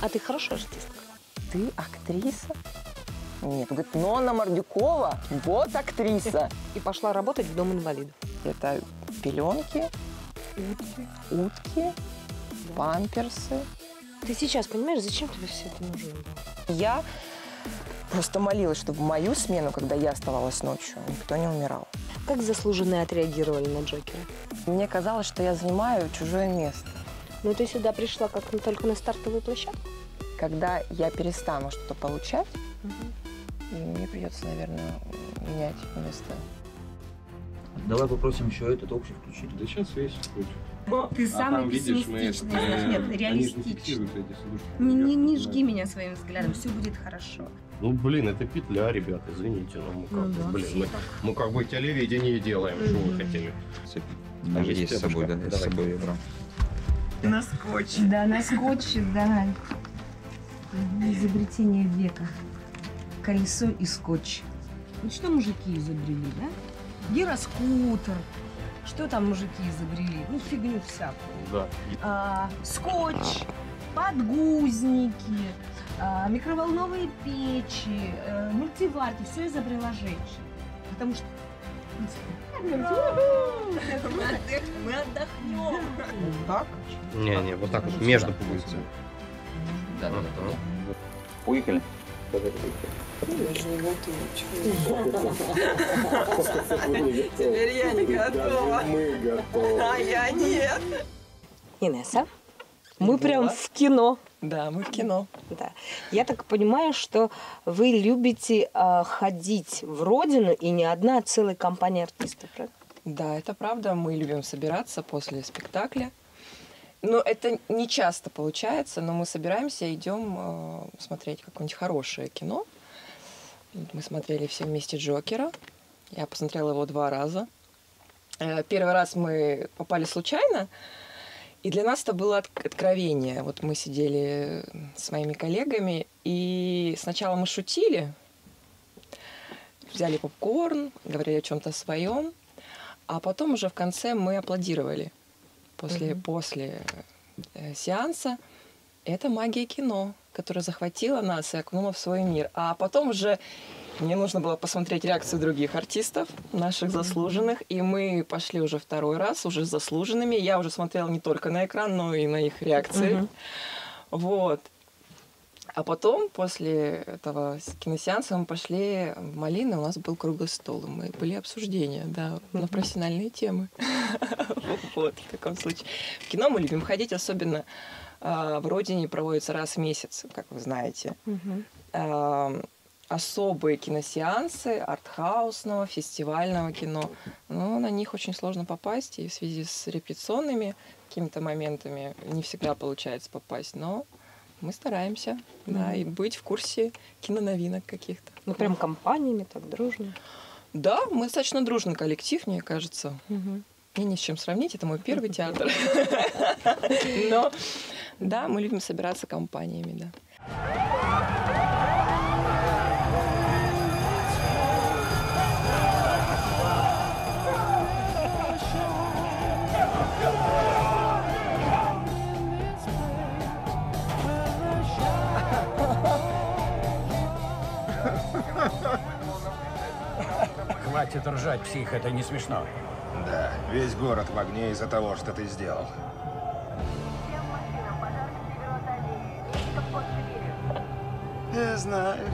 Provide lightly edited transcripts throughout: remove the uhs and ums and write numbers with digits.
А ты хорошая артистка? Ты актриса? Нет, говорит, Нонна Мордюкова, вот актриса. И пошла работать в Дом инвалидов. Это пеленки, утки, памперсы. Ты сейчас понимаешь, зачем тебе все это нужно было? Я просто молилась, чтобы в мою смену, когда я оставалась ночью, никто не умирал. Как заслуженные отреагировали на Джокера? Мне казалось, что я занимаю чужое место. Ну, ты сюда пришла как только на стартовую площадку? Когда я перестану что-то получать, мне придется, наверное, менять место. Давай попросим еще этот общий включить. Да сейчас весь включу. Ты самый там, видишь, пессимистичный. мы- Нет, Они же не реалистичный. фиксируют эти сидушки. Не жги меня своим взглядом, все будет хорошо. Ну, блин, это петля, ребят, извините. Ну, мы как бы, да, блин, все мы, так. мы как бы телевидение делаем, что вы хотели. А есть есть с собой, да? пятушка? Я с собой ее брал. На скотче. Да, на скотче, да. Изобретение века. Колесо и скотч. Ну что мужики изобрели, да? Гироскутер. Что там мужики изобрели? Ну, фигню всякую. Да. Скотч, подгузники, микроволновые печи, мультиварки. Все изобрела женщина. Потому что... Мы отдохнем. Так? Не, вот так вот, между пуговицами. Да. Уехали? Теперь я не готова. Мы готовы. А я нет. Инесса, мы прям в кино. Да, мы в кино. Да. Я так понимаю, что вы любите ходить в родину и не одна, а целая компания артистов, правда? Да, это правда. Мы любим собираться после спектакля. Но это не часто получается, но мы собираемся и идем смотреть какое-нибудь хорошее кино. Мы смотрели все вместе «Джокера». Я посмотрела его 2 раза. Первый раз мы попали случайно, и для нас это было откровение. Вот мы сидели с моими коллегами, и сначала мы шутили, взяли попкорн, говорили о чем-то своем, а потом уже в конце мы аплодировали после сеанса. Это магия кино, которая захватила нас и окунула в свой мир. А потом уже мне нужно было посмотреть реакцию других артистов, наших заслуженных, и мы пошли уже 2-й раз, уже с заслуженными. Я уже смотрела не только на экран, но и на их реакции. Вот. А потом, после этого киносеанса, мы пошли в Малино, у нас был круглый стол, и были обсуждения, да, на профессиональные темы. Вот, в таком случае. В кино мы любим ходить, особенно в Родине проводится раз в месяц, как вы знаете. Особые киносеансы артхаусного, фестивального кино. Но на них очень сложно попасть, и в связи с репетиционными какими-то моментами не всегда получается попасть, но мы стараемся, да, и быть в курсе киноновинок каких-то. Ну, прям компаниями, так дружно. Да, мы достаточно дружный коллектив, мне кажется. Мне не с чем сравнить, это мой первый театр. Но, да, мы любим собираться компаниями, да. Хватит ржать, псих, это не смешно. Да, весь город в огне из-за того, что ты сделал. Я знаю.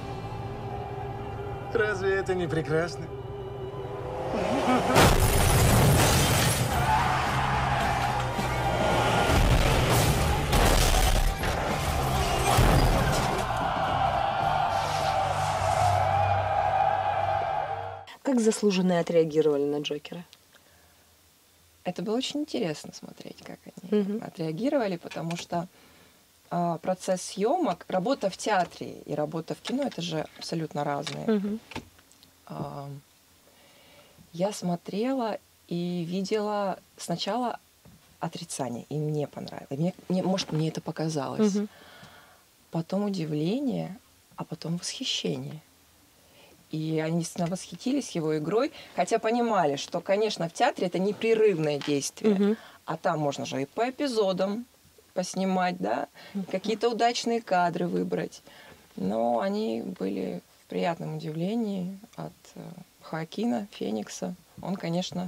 Разве это не прекрасно? Как заслуженные отреагировали на Джокера? Это было очень интересно смотреть, как они отреагировали, потому что процесс съемок, работа в театре и работа в кино — это же абсолютно разные. Я смотрела и видела сначала отрицание, и мне понравилось. Может, мне это показалось. Потом удивление, а потом восхищение. И они действительно восхитились его игрой, хотя понимали, что, конечно, в театре это непрерывное действие, а там можно же и по эпизодам, поснимать, да, какие-то удачные кадры выбрать. Но они были в приятном удивлении от Хоакина Феникса. Он, конечно,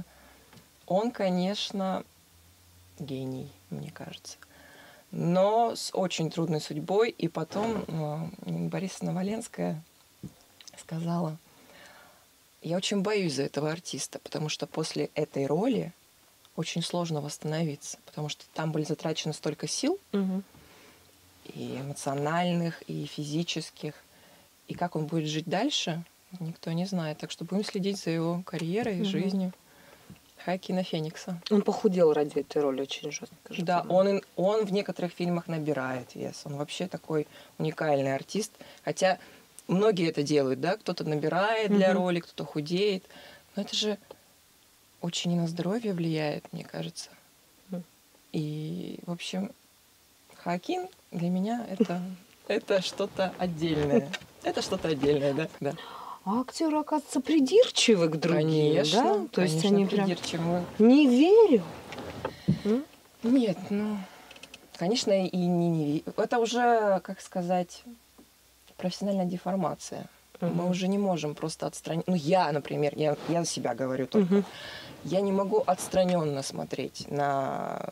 гений, мне кажется. Но с очень трудной судьбой. И потом Бориса Новоленская сказала: я очень боюсь за этого артиста, потому что после этой роли очень сложно восстановиться, потому что там были затрачены столько сил, и эмоциональных, и физических. И как он будет жить дальше, никто не знает. Так что будем следить за его карьерой и жизнью Хоакина Феникса. Он похудел ради этой роли очень жестко. Да, он в некоторых фильмах набирает вес. Он вообще такой уникальный артист. Хотя многие это делают, да? Кто-то набирает для роли, кто-то худеет. Но это же очень и на здоровье влияет, мне кажется. И, в общем, Хоакин для меня это что-то отдельное. Это что-то отдельное, да? Да. А актеры, оказывается, придирчивы к другим, конечно, да? То есть они прям... придирчивы. Не верю. Нет, ну, конечно, и не... Это уже, как сказать, профессиональная деформация. Мы уже не можем просто отстранить... Ну, я, например, я за себя говорю только. Я не могу отстраненно смотреть на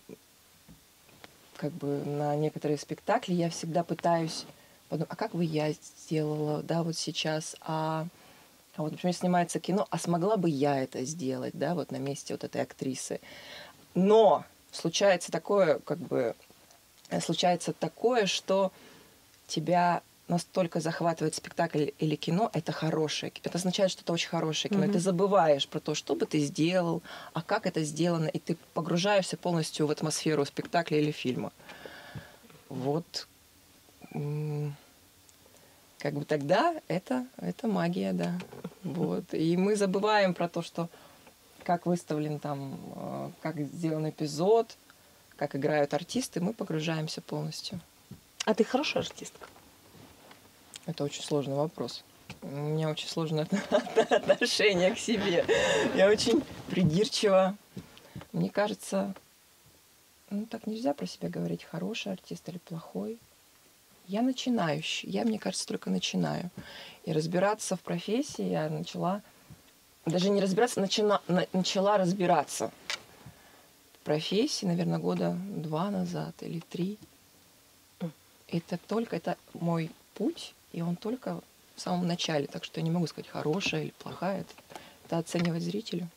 некоторые спектакли. Я всегда пытаюсь подумать, а как бы я сделала, да, вот сейчас, а вот, например, снимается кино, а смогла бы я это сделать, да, вот на месте вот этой актрисы. Но случается такое, что тебя настолько захватывает спектакль или кино, это хорошее. Это означает, что это очень хорошее кино. И ты забываешь про то, что бы ты сделал, а как это сделано, и ты погружаешься полностью в атмосферу спектакля или фильма. Вот. Тогда это магия, да. Вот. И мы забываем про то, что как выставлен там, как сделан эпизод, как играют артисты, мы погружаемся полностью. А ты хорошая артистка? Это очень сложный вопрос. У меня очень сложное отношение к себе. Я очень придирчива. Мне кажется, так нельзя про себя говорить, хороший артист или плохой. Я начинающий. Я, мне кажется, только начинаю. И разбираться в профессии я начала... Даже не разбираться, начала разбираться в профессии, наверное, 2 года назад или 3. Это мой путь, и он только в самом начале. Так что я не могу сказать, хорошая или плохая. Это оценивать зрителю.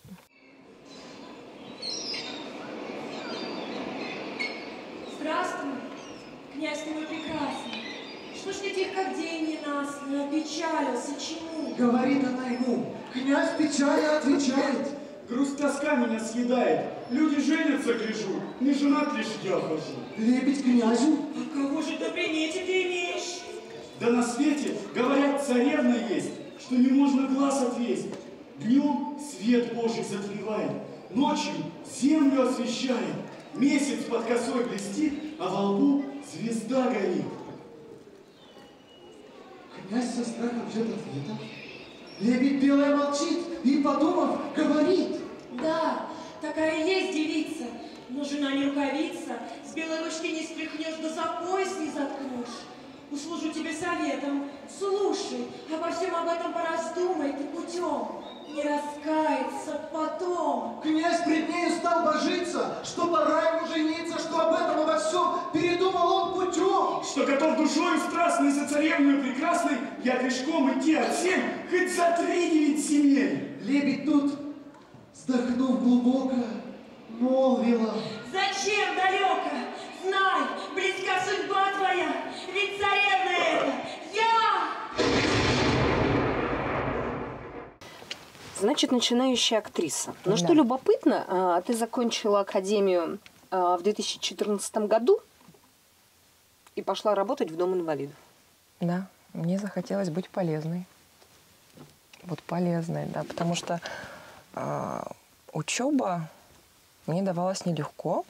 Здравствуй, князь мой прекрасный. Что ж ты тих, как день ненастный, опечалился, чему? Говорит она ему, князь печали отвечает. Грусть тоска меня съедает. Люди женятся, гляжу, не женат лишь я хожу. Лебедь князю? А кого же до примете ты имеешь? Да на свете, говорят, царевна есть, что не можно глаз отвесить. Днем свет Божий затмевает, ночью землю освещает. Месяц под косой блестит, а во лбу звезда горит. Князь со страхом ждет ответа. Лебедь белая молчит и, подумав, говорит. Да, такая есть девица, но жена не рукавица, с белой ручки не стряхнешь, да за пояс не заткнешь. Услужу тебе советом, слушай, обо всем об этом пораздумай ты путем. Не раскается потом. Князь пред нею стал божиться, что пора ему жениться, что об этом обо всем передумал он путем. Что готов душою страстной за царевную прекрасной я пешком идти от 7, хоть за 3-9 земель. Лебедь тут, вздохнув глубоко, молвила. Зачем далеко? Знай, близка судьба твоя, ведь царевна это я! Значит, начинающая актриса. Но что любопытно, ты закончила академию в 2014 году и пошла работать в Дом инвалидов. Да, мне захотелось быть полезной. Вот полезной, да, потому что учеба мне давалась нелегко.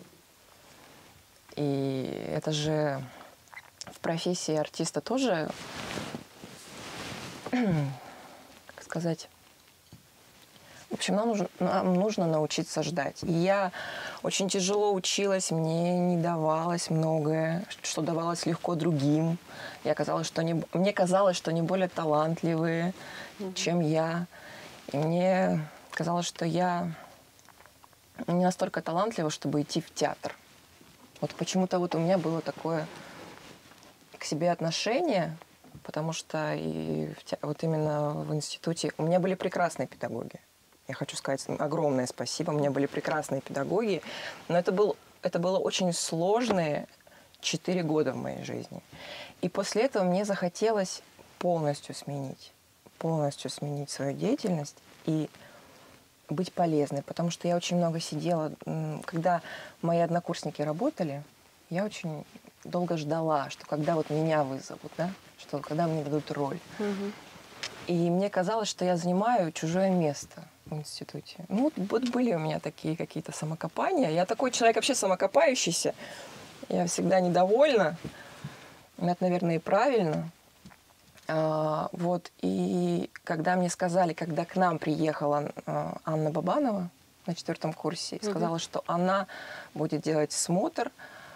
И это же в профессии артиста тоже, как сказать, В общем, нам нужно научиться ждать. И я очень тяжело училась, мне не давалось многое, что давалось легко другим. Мне казалось, что они более талантливые, чем я. И мне казалось, что я не настолько талантлива, чтобы идти в театр. Вот почему-то вот у меня было такое к себе отношение, потому что вот именно в институте у меня были прекрасные педагоги. Я хочу сказать огромное спасибо. У меня были прекрасные педагоги, но это было очень сложные 4 года в моей жизни. И после этого мне захотелось полностью сменить свою деятельность и быть полезной, потому что я очень много сидела. Когда мои однокурсники работали, я очень долго ждала, что когда вот меня вызовут, да, что когда мне дадут роль. И мне казалось, что я занимаю чужое место в институте. Ну, вот были у меня такие какие-то самокопания. Я такой человек вообще самокопающийся. Я всегда недовольна. Это, наверное, и правильно. Вот. И когда мне сказали, когда к нам приехала Анна Бабанова на 4 курсе, и сказала, что она будет делать смотр,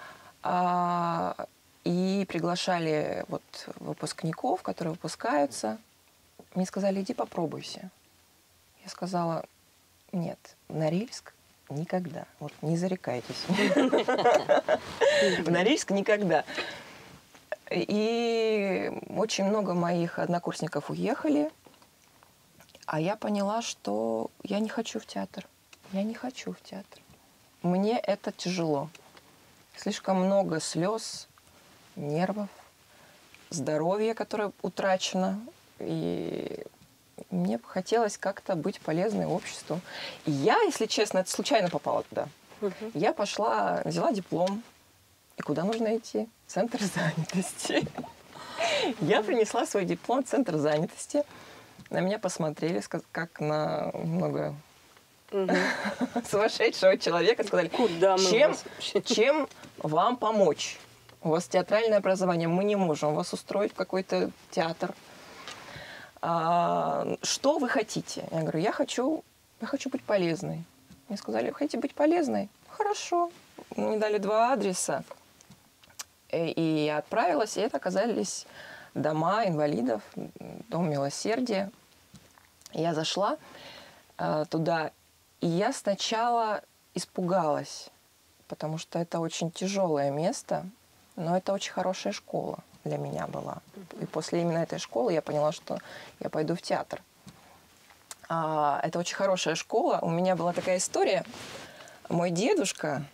и приглашали вот выпускников, которые выпускаются, мне сказали, иди попробуйся. Я сказала, нет, в Норильск никогда. Вот не зарекайтесь. В Норильск никогда. И очень много моих однокурсников уехали, а я поняла, что я не хочу в театр. Я не хочу в театр. Мне это тяжело. Слишком много слез, нервов, здоровья, которое утрачено. И мне бы хотелось как-то быть полезной обществу. И я, если честно, это случайно попала туда. Я пошла, взяла диплом. И куда нужно идти? В центр занятости. Я принесла свой диплом в центр занятости. На меня посмотрели, как на много сумасшедшего человека. Сказали, чем вам помочь? У вас театральное образование, мы не можем вас устроить в какой-то театр. Что вы хотите? Я говорю, я хочу быть полезной. Мне сказали, хотите быть полезной? Хорошо. Мне дали 2 адреса. И я отправилась, и это оказались дома инвалидов, Дом Милосердия. Я зашла туда, и я сначала испугалась, потому что это очень тяжелое место, но это очень хорошая школа для меня была. И после именно этой школы я поняла, что я пойду в театр. Это очень хорошая школа. У меня была такая история. Мой дедушка,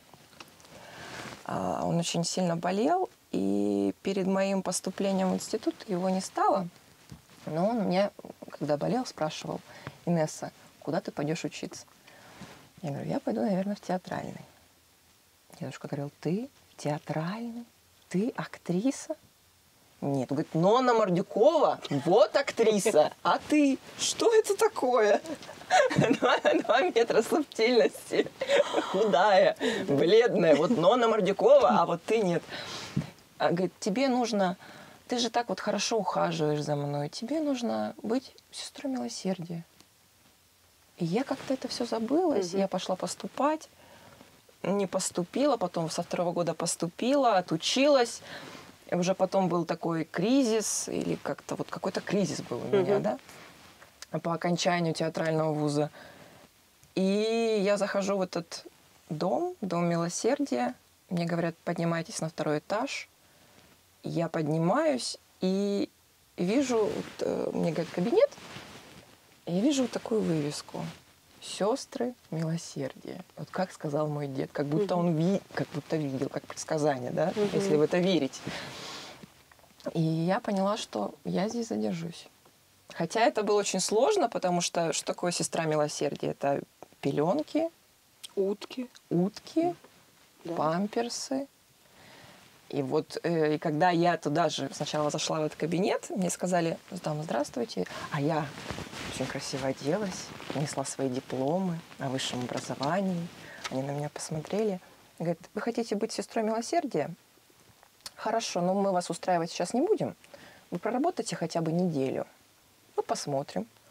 он очень сильно болел, и перед моим поступлением в институт его не стало. Но он меня, когда болел, спрашивал, Инесса, куда ты пойдешь учиться? Я говорю, я пойду, наверное, в театральный. Дедушка говорил, ты театральный? Ты актриса? Нет, он говорит, Нонна Мордюкова, вот актриса, а ты, что это такое? 2 метра субтильности, худая, бледная, вот Нонна Мордюкова, а вот ты нет. Говорит, тебе нужно, ты же так вот хорошо ухаживаешь за мной, тебе нужно быть сестрой милосердия. И я как-то это все забылась, я пошла поступать, не поступила, потом со 2-го года поступила, отучилась. И уже потом был такой кризис, или как-то вот какой-то кризис был у меня, да, по окончанию театрального вуза. И я захожу в этот Дом Милосердия. Мне говорят, поднимайтесь на 2-й этаж. Я поднимаюсь и вижу, мне говорят, кабинет, и я вижу вот такую вывеску. «Сестры милосердия». Вот как сказал мой дед, как будто он видел, как предсказание, да, если в это верить. И я поняла, что я здесь задержусь. Хотя это было очень сложно, потому что что такое сестра милосердия? Это пеленки, утки, да, памперсы. И вот и когда я туда же сначала зашла в этот кабинет, мне сказали, здравствуйте, а я очень красиво оделась, несла свои дипломы о высшем образовании. Они на меня посмотрели. Говорят, вы хотите быть сестрой милосердия? Хорошо, но мы вас устраивать сейчас не будем. Вы проработайте хотя бы неделю. Мы посмотрим.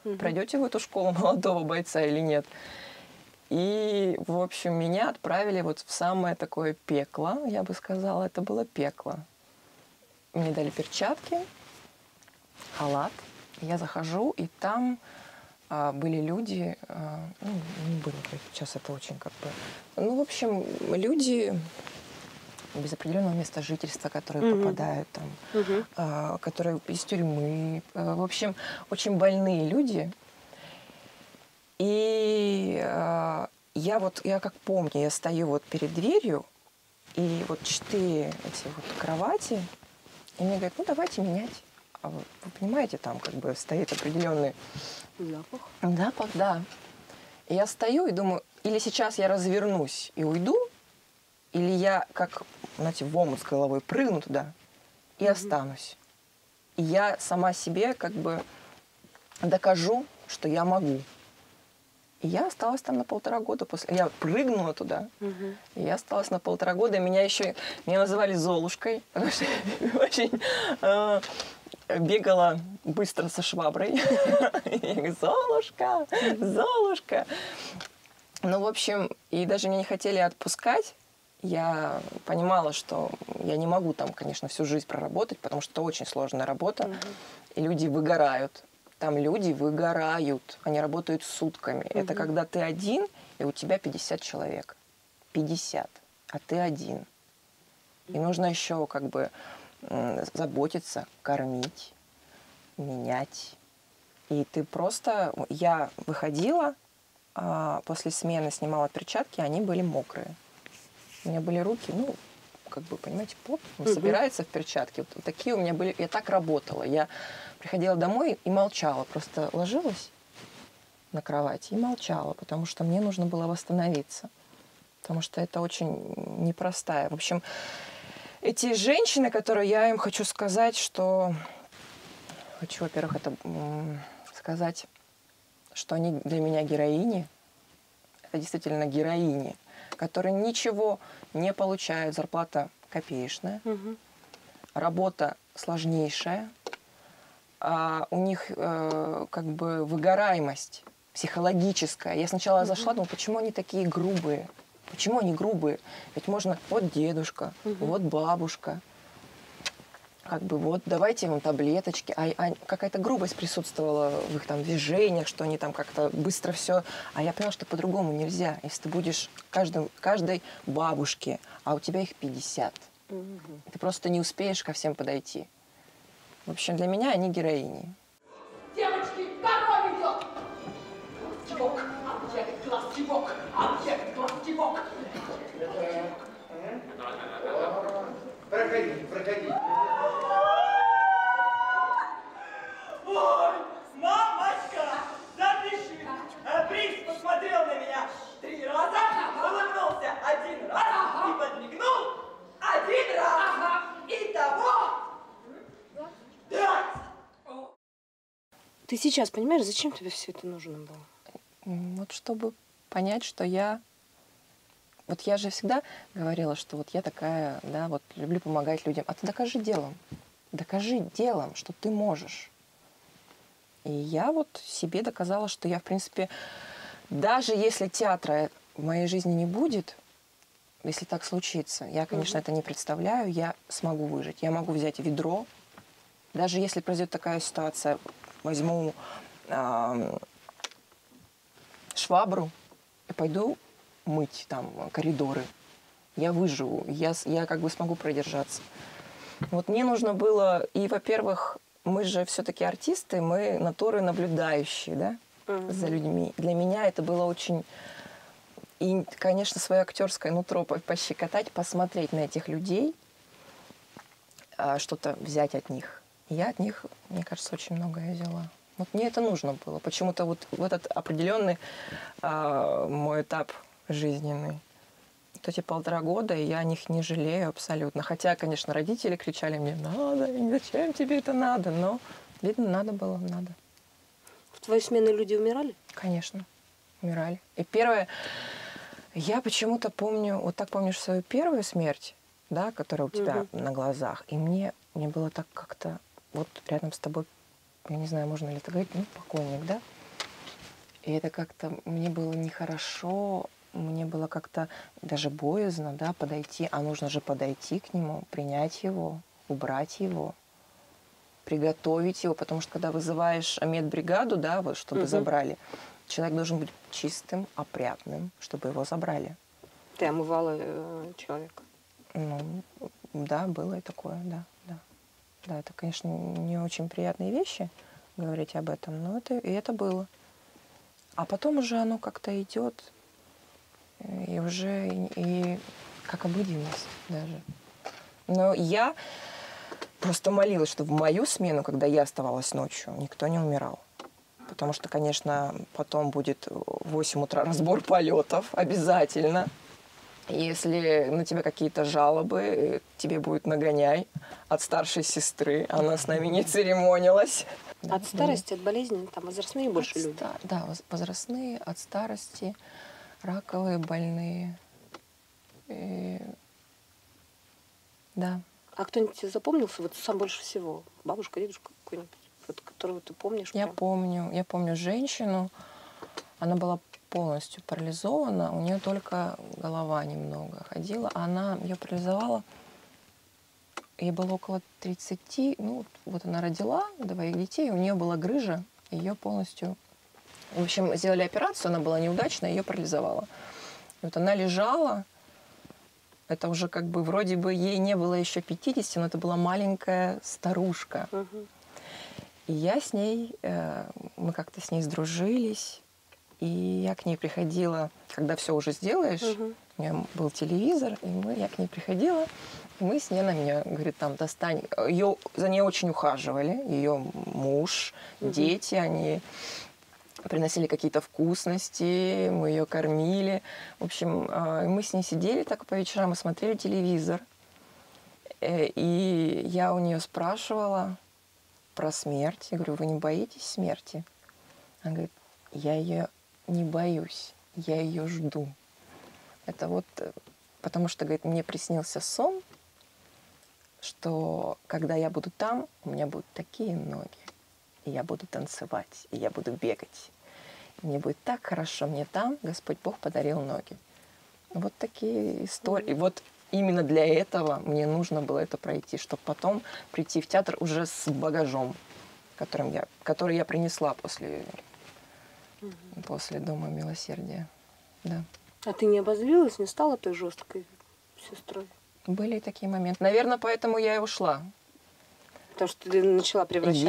пройдете в эту школу молодого бойца или нет. И, в общем, меня отправили вот в самое такое пекло, я бы сказала, это было пекло. Мне дали перчатки, халат. Я захожу, и там были люди, ну, не будем говорить, сейчас это очень как бы... Ну, в общем, люди без определенного места жительства, которые попадают там, которые из тюрьмы. В общем, очень больные люди. И я как помню, я стою вот перед дверью, и вот 4 эти вот кровати, и мне говорят, ну давайте менять. А вы понимаете, там как бы стоит определенный Запах. Запах, да. И я стою и думаю, или сейчас я развернусь и уйду, или я, как, знаете, в омут с головой прыгну туда и останусь. И я сама себе как бы докажу, что я могу. И я осталась там на 1,5 года после... Я прыгнула туда. И я осталась на 1,5 года. И меня называли Золушкой, потому что я очень бегала быстро со шваброй. Я говорю, Золушка, Золушка. Ну, в общем, и даже меня не хотели отпускать. Я понимала, что я не могу там, конечно, всю жизнь проработать, потому что это очень сложная работа. И люди выгорают. Там люди выгорают. Они работают сутками. Это когда ты один, и у тебя 50 человек. 50. А ты один. И нужно еще как бы заботиться, кормить, менять. И ты просто... Я выходила, после смены снимала перчатки, они были мокрые. У меня были руки, ну, как бы, понимаете, поп собирается в перчатки. Вот такие у меня были. Я так работала. Я приходила домой и молчала. Просто ложилась на кровати и молчала, потому что мне нужно было восстановиться. Потому что это очень непростая. В общем, эти женщины, которые я им хочу сказать, что... Хочу, во-первых, это сказать, что они для меня героини. Это действительно героини, которые ничего не получают. Зарплата копеечная. Работа сложнейшая. У них как бы выгораемость психологическая. Я сначала зашла, думала, почему они такие грубые? Почему они грубые? Ведь можно, вот дедушка, вот бабушка. Как бы вот давайте им таблеточки. А какая-то грубость присутствовала в их там движениях, что они там как-то быстро все. А я поняла, что по-другому нельзя. Если ты будешь каждой бабушке, а у тебя их 50. Ты просто не успеешь ко всем подойти. В общем, для меня они героини. Девочки, корова идет! Кивок, объект, глаз, кивок, объект, глаз, кивок. Проходи, проходи. Ой, мамочка, запиши. Принц посмотрел на меня 3 раза, улыбнулся 1 раз и подмигнул 1 раз. Итого 5. Ты сейчас понимаешь, зачем тебе все это нужно было? Вот чтобы понять, что я... Вот я же всегда говорила, что вот я такая, да, вот люблю помогать людям. А ты докажи делом. Докажи делом, что ты можешь. И я вот себе доказала, что я, в принципе, даже если театра в моей жизни не будет, если так случится, я, конечно, это не представляю, я смогу выжить. Я могу взять ведро. Даже если произойдет такая ситуация, возьму швабру и пойду мыть там коридоры. Я выживу, я как бы смогу продержаться. Вот мне нужно было, и, во-первых, мы же все-таки артисты, мы натуры наблюдающие, да, за людьми. Для меня это было очень... И, конечно, свое актерское нутро пощекотать, посмотреть на этих людей, что-то взять от них. Я от них, мне кажется, очень многое взяла. Вот мне это нужно было. Почему-то вот в этот определенный мой этап жизненный. Вот эти 1,5 года, и я о них не жалею абсолютно. Хотя, конечно, родители кричали мне, надо, и зачем тебе это надо? Но, видно, надо было, надо. В твои смены люди умирали? Конечно, умирали. И первое, я почему-то помню, вот так помнишь свою первую смерть, да, которая у тебя на глазах. И мне было так как-то, вот рядом с тобой, я не знаю, можно ли это говорить, ну, покойник, да? И это как-то мне было нехорошо, мне было как-то даже боязно, да, подойти. А нужно же подойти к нему, принять его, убрать его, приготовить его. Потому что когда вызываешь медбригаду, да, вот, чтобы забрали, человек должен быть чистым, опрятным, чтобы его забрали. Ты омывала человека? Ну, да, было и такое, да. Да, это, конечно, не очень приятные вещи, говорить об этом, но это было. А потом уже оно как-то идет, и уже и как обыденность даже. Но я просто молилась, что в мою смену, когда я оставалась ночью, никто не умирал. Потому что, конечно, потом будет в 8 утра разбор полетов обязательно. Если на тебя какие-то жалобы, тебе будет нагоняй от старшей сестры. Она с нами не церемонилась. От старости, от болезни, там возрастные больше люди? Да, возрастные, от старости, раковые больные. Да. А кто-нибудь тебе запомнился вот сам больше всего? Бабушка, дедушка какой-нибудь, вот, которого ты помнишь? Я помню женщину. Она была полностью парализована, у нее только голова немного ходила. Она ее парализовала, ей было около 30, ну вот она родила 2 детей, у нее была грыжа, ее полностью... В общем, сделали операцию, она была неудачная, ее парализовала. И вот она лежала, это уже как бы вроде бы ей не было еще 50, но это была маленькая старушка. И я с ней, мы как-то с ней сдружились. И я к ней приходила, когда все уже сделаешь, у меня был телевизор, и я к ней приходила, и мы с ней, она мне говорит, там, достань. За ней очень ухаживали, ее муж, дети, они приносили какие-то вкусности, мы ее кормили. В общем, мы с ней сидели так по вечерам и смотрели телевизор. И я у нее спрашивала про смерть. Я говорю, вы не боитесь смерти? Она говорит, я ее не боюсь, я ее жду. Это вот потому что, говорит, мне приснился сон, что когда я буду там, у меня будут такие ноги, и я буду танцевать, и я буду бегать. И мне будет так хорошо, мне там Господь Бог подарил ноги. Вот такие истории. Вот именно для этого мне нужно было это пройти, чтобы потом прийти в театр уже с багажом, который я принесла после Дома милосердия. Да. А ты не обозлилась, не стала той жесткой сестрой? Были и такие моменты. Наверное, поэтому я и ушла. Потому что ты начала превращаться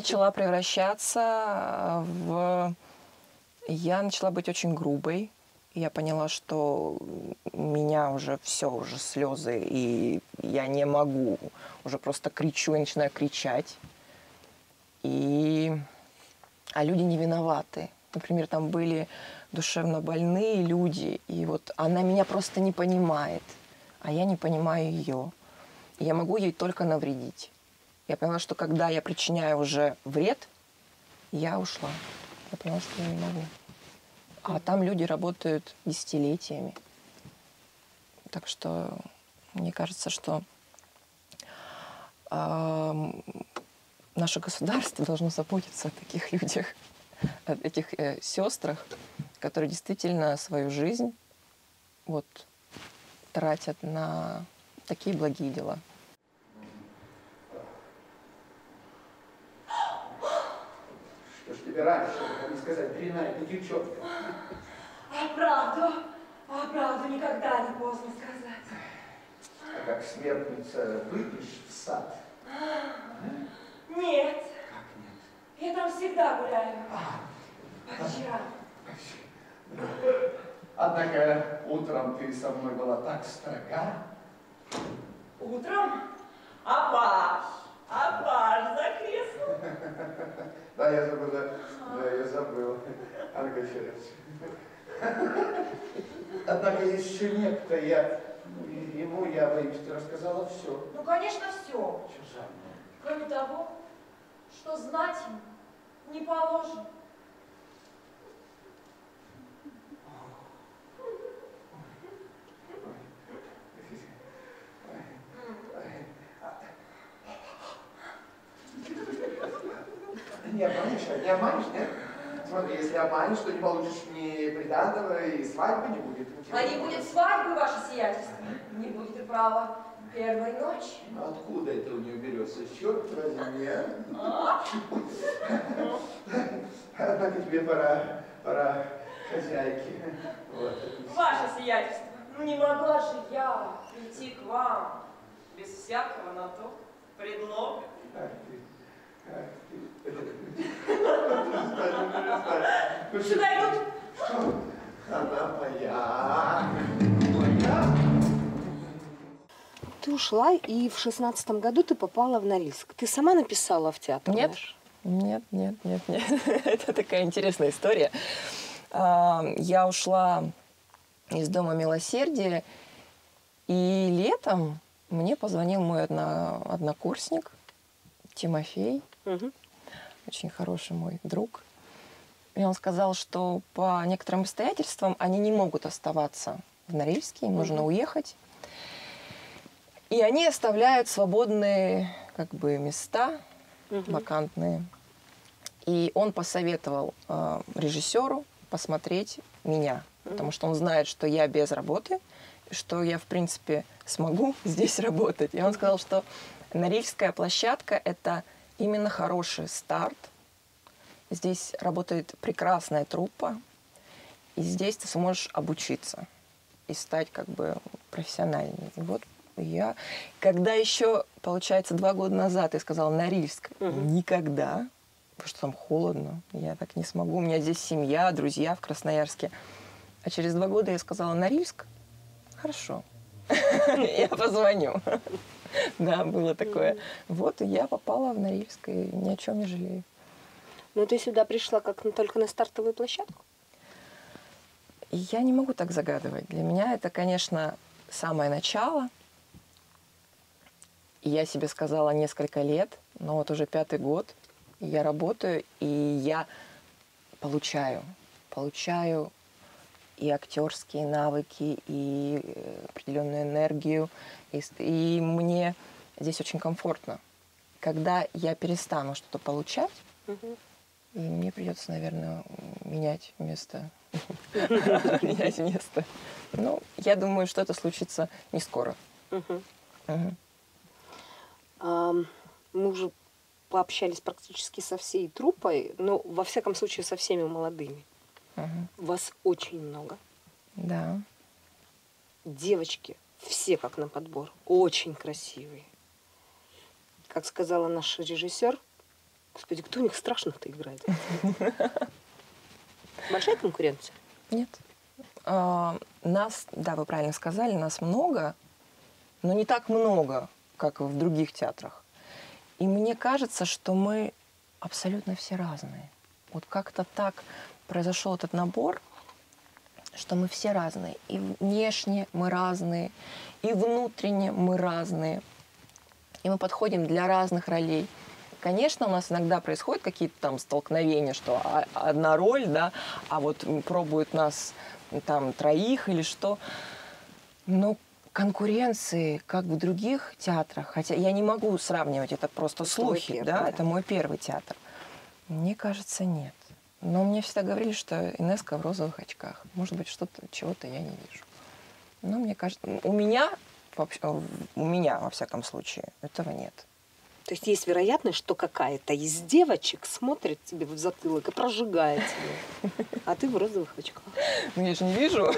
Я начала быть очень грубой. Я поняла, что меня уже слезы, и я не могу. Уже просто кричу и начинаю кричать. А люди не виноваты. Например, там были душевно больные люди, и вот она меня просто не понимает, а я не понимаю ее. И я могу ей только навредить. Я поняла, что когда я причиняю уже вред, я ушла. Я поняла, что я не могу. А там люди работают десятилетиями. Так что мне кажется, что наше государство должно заботиться о таких людях, о этих сестрах, которые действительно свою жизнь тратят на такие благие дела. Что ж тебе раньше, не сказать, дрянная ты девчонка. А правду никогда не поздно сказать. А как смертница выйдешь в сад? Нет. Как нет? Я там всегда гуляю. По вечерам. Однако утром ты со мной была так строга. Утром? А ваш за кресло? Да, я забыл. Анка Федорович. Однако еще некто, ему я боюсь, ты рассказала все. Ну, конечно, все. Чужая. Кроме того, что знать им не положено. Не обманешь, нет? Смотри, если обманешь, то не получишь ни приданного, и свадьбы не будет. А не будет свадьбы, ваше сиятельство? Не будет и права первой ночи. Откуда это у нее берется? Черт возьми, Однако тебе пора хозяйки. Вот. Ваше сиятельство, ну не могла же я прийти к вам без всякого на то предлога. Сюда идут. Она моя. Ты ушла, и в 16-м году ты попала в Норильск. Ты сама написала в театр? Нет. Наш? Нет. Это такая интересная история. Я ушла из Дома милосердия, и летом мне позвонил мой однокурсник Тимофей, очень хороший мой друг. И он сказал, что по некоторым обстоятельствам они не могут оставаться в Норильске, им нужно уехать. И они оставляют свободные места, вакантные. И он посоветовал режиссеру посмотреть меня, потому что он знает, что я без работы, что я, в принципе, смогу здесь работать. И он сказал, что Норильская площадка – это именно хороший старт. Здесь работает прекрасная труппа, и здесь ты сможешь обучиться и стать профессиональной. И вот я, когда еще, получается, 2 года назад я сказала Норильск, никогда, потому что там холодно, я так не смогу, у меня здесь семья, друзья в Красноярске. А через 2 года я сказала Норильск, хорошо, я позвоню. Да, было такое. Вот, и я попала в Норильск, и ни о чем не жалею. Ну, ты сюда пришла только на стартовую площадку? Я не могу так загадывать. Для меня это, конечно, самое начало. И я себе сказала несколько лет, но вот уже 5-й год я работаю, и я получаю и актерские навыки, и определенную энергию, и мне здесь очень комфортно. Когда я перестану что-то получать, и мне придется, наверное, менять место. Ну, я думаю, что это случится не скоро. Мы уже пообщались практически со всей труппой, но, во всяком случае, со всеми молодыми. Вас очень много. Да. Девочки, все как на подбор, очень красивые. Как сказала наш режиссер, господи, кто у них страшных-то играет? Большая конкуренция? Нет. Нас, да, вы правильно сказали, нас много, но не так много, как в других театрах. И мне кажется, что мы абсолютно все разные. Вот как-то так произошел этот набор, что мы все разные. И внешне мы разные, и внутренне мы разные. И мы подходим для разных ролей. Конечно, у нас иногда происходят какие-то там столкновения, что одна роль, да, а вот пробуют нас там 3 или что. Но конкуренции, как в других театрах, хотя я не могу сравнивать, это просто слухи, да, это мой первый театр. Мне кажется, нет. Но мне всегда говорили, что Инесска в розовых очках. Может быть, чего-то я не вижу. Но мне кажется, у меня, во всяком случае, этого нет. То есть есть вероятность, что какая-то из девочек смотрит тебе в затылок и прожигает тебя, а ты в розовых очках. Ну, я же не вижу.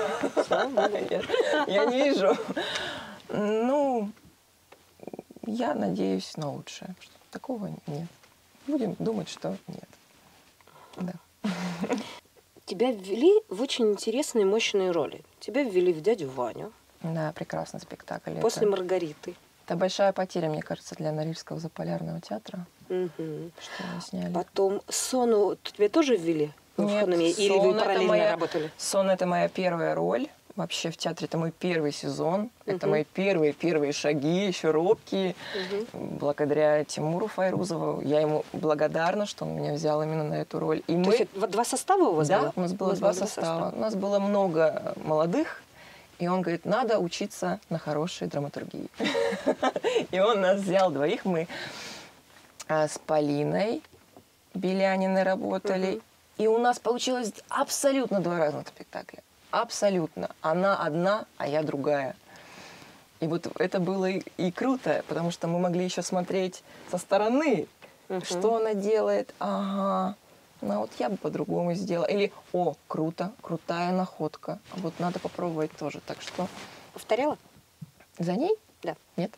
Я не вижу. Ну, я надеюсь на лучшее. Такого нет. Будем думать, что нет. Да. Тебя ввели в очень интересные, мощные роли. Тебя ввели в «Дядю Ваню». Да, прекрасный спектакль. После «Маргариты». Это большая потеря, мне кажется, для Норильского заполярного театра. Что мы сняли. Потом «Сону» тебя тоже ввели? Нет, или вы параллельно работали? «Сон» — это моя первая роль. Вообще в театре это мой первый сезон. Это мои первые шаги, еще робкие. Благодаря Тимуру Файрузову. Я ему благодарна, что он меня взял именно на эту роль. И То есть 2 состава у вас было? Да, у нас было 2 состава. У нас было много молодых. И он говорит, надо учиться на хорошей драматургии. И он нас взял 2. Мы с Полиной Беляниной работали. И у нас получилось абсолютно два разных спектакля. Абсолютно. Она одна, а я другая. И вот это было и круто, потому что мы могли еще смотреть со стороны, что она делает. Ага, ну вот я бы по-другому сделала. Или, о, круто, крутая находка. Вот надо попробовать тоже. Так что... Повторяла? За ней? Да. Нет.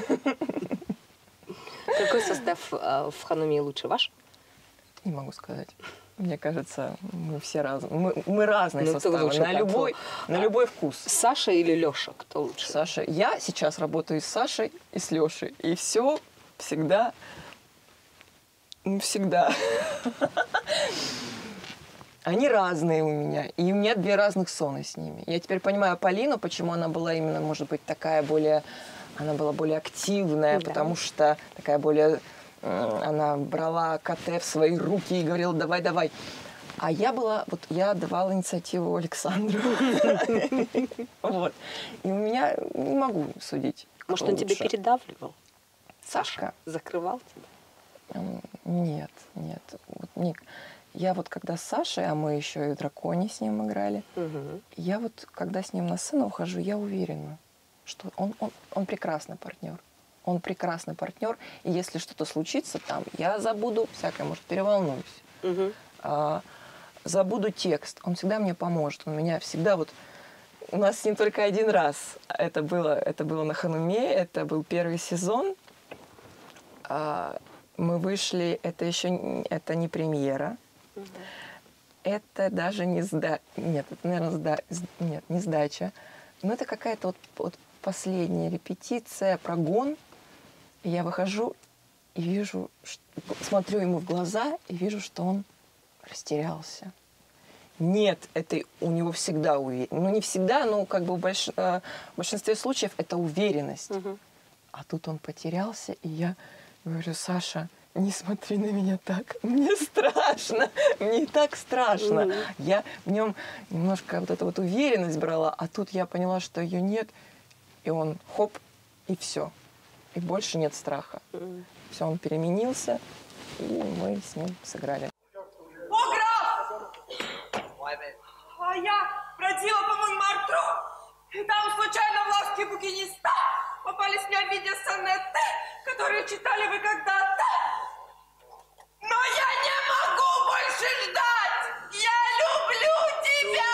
Какой состав в «Хануме» лучше, ваш? Не могу сказать. Мне кажется, мы все разные. Мы разные Ну, составы. лучше, На любой вкус. Саша или Леша? Кто лучше? Саша. Я сейчас работаю с Сашей и с Лешей. И все всегда... Всегда. Они разные у меня. И у меня две разных Соны с ними. Я теперь понимаю Полину, почему она была именно, может быть, такая более... Она была более активная, Да. потому что такая более... Она брала КТ в свои руки и говорила, давай, давай. А я была... Вот я давала инициативу Александру. Вот. И у меня... Не могу судить. Может, он тебя передавливал? Сашка? Закрывал тебя? Нет, нет. Вот я вот когда с Сашей, а мы еще и в «Драконе» с ним играли, я вот когда с ним на сцену ухожу, я уверена, что он прекрасный партнер. Он прекрасный партнер, и если что-то случится там, я забуду всякое, может, переволнуюсь. Забуду текст, он всегда мне поможет. Он меня всегда вот... У нас с ним только один раз. Это было на «Хануме», это был первый сезон. Мы вышли, это не премьера, это даже не нет, это, наверное, не сдача, но это какая-то вот последняя репетиция, прогон, и я выхожу и вижу, смотрю ему в глаза и вижу, что он растерялся. Нет, это у него всегда уверенность, ну не всегда, но как бы в большинстве случаев это уверенность, а тут он потерялся, и я говорю, Саша, не смотри на меня так, мне страшно, мне и так страшно. Я в нем немножко вот эту вот уверенность брала, а тут я поняла, что ее нет, и он хоп, и все. И больше нет страха. Все, он переменился, и мы с ним сыграли. О, граф! А я бродила по Монмартру, и там случайно в лавке букиниста попались мне в виде сонеты, которые читали вы когда-то. Но я не могу больше ждать! Я люблю тебя!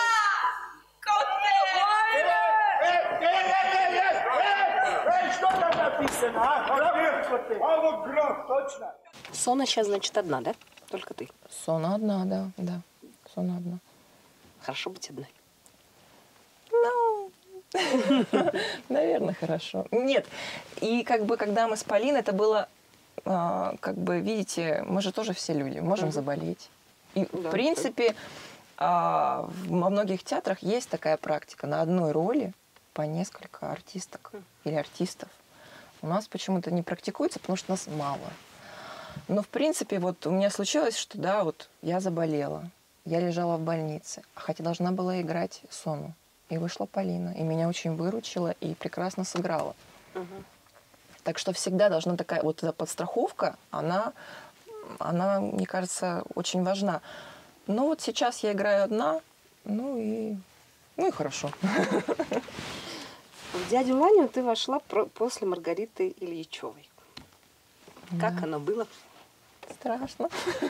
Что там написано, а? Проверка ты. А вот граф, точно. Сона сейчас, значит, одна, да? Только ты. Сона одна, да. Сона одна. Хорошо быть одной. Ну, наверное, хорошо. Нет, и как бы, когда мы с Полиной, это было, как бы, видите, мы же тоже все люди, можем заболеть. И, в принципе, во многих театрах есть такая практика. На одной роли по несколько артисток или артистов. У нас почему-то не практикуется, потому что нас мало. Но, в принципе, вот у меня случилось, что, да, вот я заболела, я лежала в больнице, хотя должна была играть Сону. И вышла Полина, и меня очень выручила и прекрасно сыграла. Так что всегда должна такая вот эта подстраховка, она, мне кажется, очень важна. Но вот сейчас я играю одна, ну и хорошо. В «Дядю Ваню» ты вошла после Маргариты Ильичевой. Как оно было? Страшно.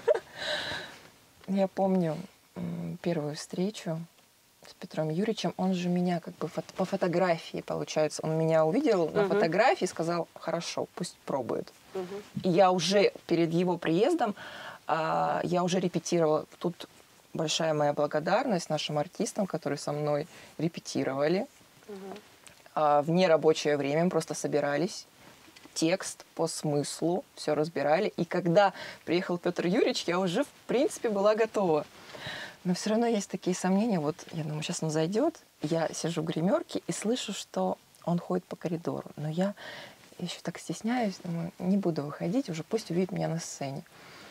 Я помню первую встречу с Петром Юрьевичем. Он же меня как бы по фотографии, получается, он меня увидел на фотографии и сказал, хорошо, пусть пробует. И я уже перед его приездом, я уже репетировала. Тут большая моя благодарность нашим артистам, которые со мной репетировали. В нерабочее время мы просто собирались. Текст по смыслу, все разбирали. И когда приехал Петр Юрьевич, я уже, в принципе, была готова. Но все равно есть такие сомнения. Вот я думаю, сейчас он зайдет, я сижу в гримерке и слышу, что он ходит по коридору. Но я еще так стесняюсь, думаю, не буду выходить, уже пусть увидит меня на сцене.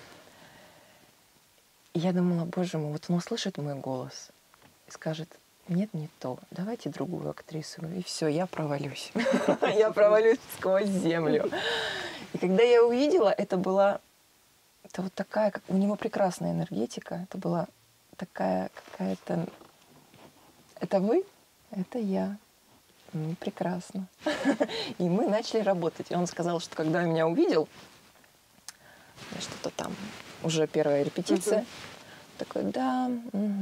И я думала, боже мой, вот он услышит мой голос и скажет, нет, не то, давайте другую актрису. И все, я провалюсь. Я провалюсь сквозь землю. И когда я увидела, это вот такая, у него прекрасная энергетика, это была такая какая-то... Это вы? Это я. Прекрасно. И мы начали работать. И он сказал, что когда меня увидел, что-то там, уже первая репетиция, такой, да,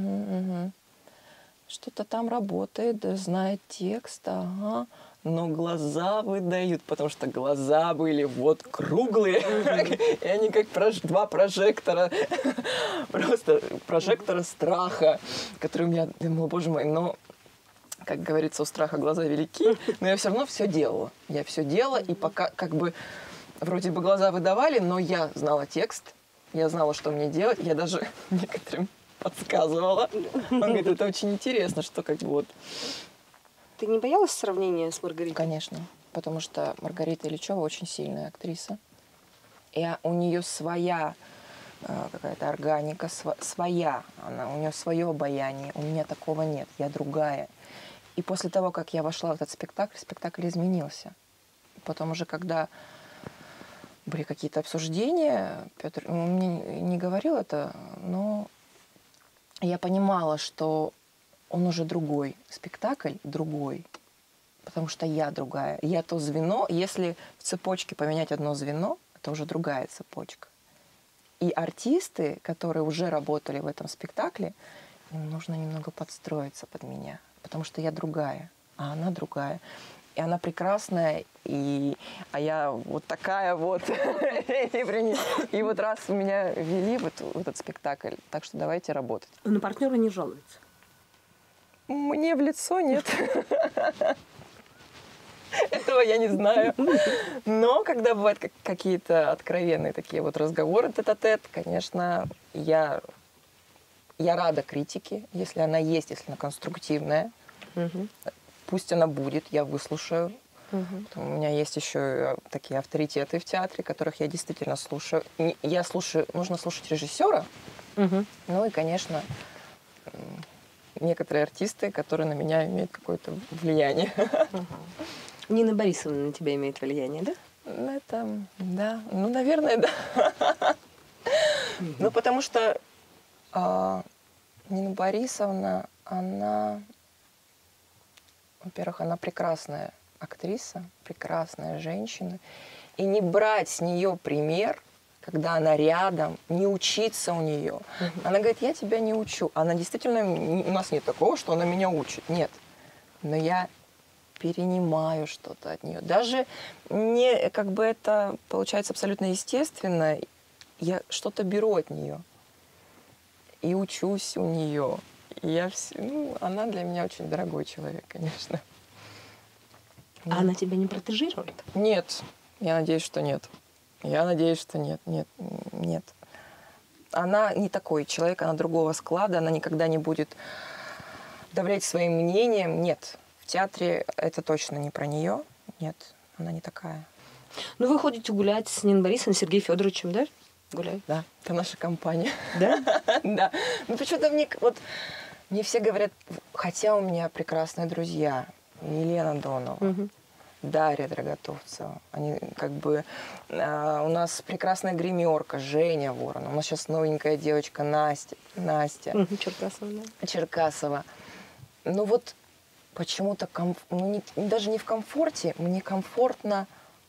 что-то там работает, знает текст, ага, но глаза выдают, потому что глаза были вот круглые, и они как два прожектора, просто прожектора страха, которые у меня, думала, боже мой, но, как говорится, у страха глаза велики, но я все равно все делала. Я все делала, и пока как бы вроде бы глаза выдавали, но я знала текст, я знала, что мне делать, я даже некоторым подсказывала. Он говорит, это очень интересно, что как бы вот... Ты не боялась сравнения с Маргаритой? Конечно, потому что Маргарита Ильичева очень сильная актриса. И у нее своя какая-то органика, своя. У нее свое обаяние. У меня такого нет, я другая. И после того, как я вошла в этот спектакль изменился. Потом уже, когда были какие-то обсуждения, Петр мне не говорил это, но я понимала, что он уже другой. Спектакль другой. Потому что я другая. Я то звено. Если в цепочке поменять одно звено, это уже другая цепочка. И артисты, которые уже работали в этом спектакле, им нужно немного подстроиться под меня. Потому что я другая, а она другая. И она прекрасная, а я вот такая вот. И вот раз меня ввели в этот спектакль, так что давайте работать. На партнера не жалуется? Мне в лицо нет. Этого я не знаю. Но когда бывают какие-то откровенные такие вот разговоры тет-а-тет, конечно, я рада критике, если она есть, если она конструктивная. Пусть она будет, я выслушаю. У меня есть еще такие авторитеты в театре, которых я действительно слушаю. Я слушаю, нужно слушать режиссера, ну и, конечно, некоторые артисты, которые на меня имеют какое-то влияние. Нина Борисовна на тебя имеет влияние, да? Это, да. Ну, наверное, да. Ну, потому что Нина Борисовна, она, во-первых, она прекрасная актриса, прекрасная женщина. И не брать с нее пример, когда она рядом, не учиться у нее. Она говорит, я тебя не учу. Она действительно, у нас нет такого, что она меня учит. Нет. Но я перенимаю что-то от нее. Даже не, как бы это получается абсолютно естественно, я что-то беру от нее. И учусь у нее. И она для меня очень дорогой человек, конечно. А она тебя не протежирует? Нет. Я надеюсь, что нет. Я надеюсь, что нет. Нет. Она не такой человек, она другого склада, она никогда не будет давлять своим мнением. Нет. В театре это точно не про нее. Нет, она не такая. Ну, вы ходите гулять с Ниной Борисовной, Сергеем Федоровичем, да? Гуляете? Да, это наша компания. Да? Да. Ну, почему-то мне все говорят, хотя у меня прекрасные друзья, Елена Донова, Дарья Драготовцева. Они как бы... у нас прекрасная гримерка Женя Ворон. У нас сейчас новенькая девочка Настя. Черкасова, да. Черкасова. Ну вот почему-то даже не в комфорте, мне комфортно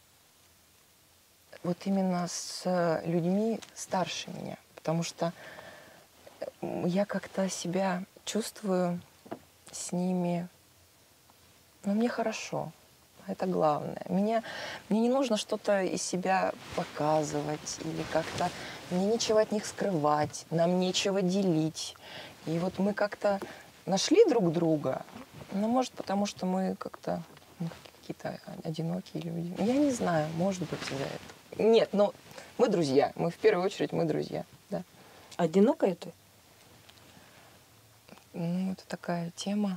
вот именно с людьми старше меня. Потому что я как-то себя чувствую с ними... Ну, мне хорошо. Это главное. Мне не нужно что-то из себя показывать или как-то... Мне нечего от них скрывать, нам нечего делить. И вот мы как-то нашли друг друга, ну, может, потому что мы как-то какие-то одинокие люди. Я не знаю, может быть, из-за этого. Нет, но мы друзья. Мы в первую очередь мы друзья, да. Одинокая ты? Ну, это такая тема.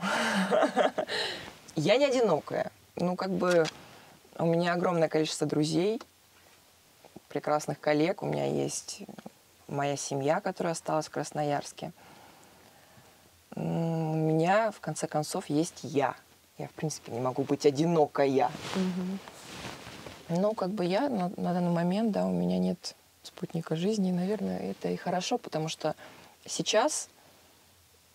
Я не одинокая. Ну, как бы у меня огромное количество друзей, прекрасных коллег. У меня есть моя семья, которая осталась в Красноярске. У меня, в конце концов, есть я. Я, в принципе, не могу быть одинокая. Но как бы я на данный момент, да, у меня нет спутника жизни. И, наверное, это и хорошо, потому что сейчас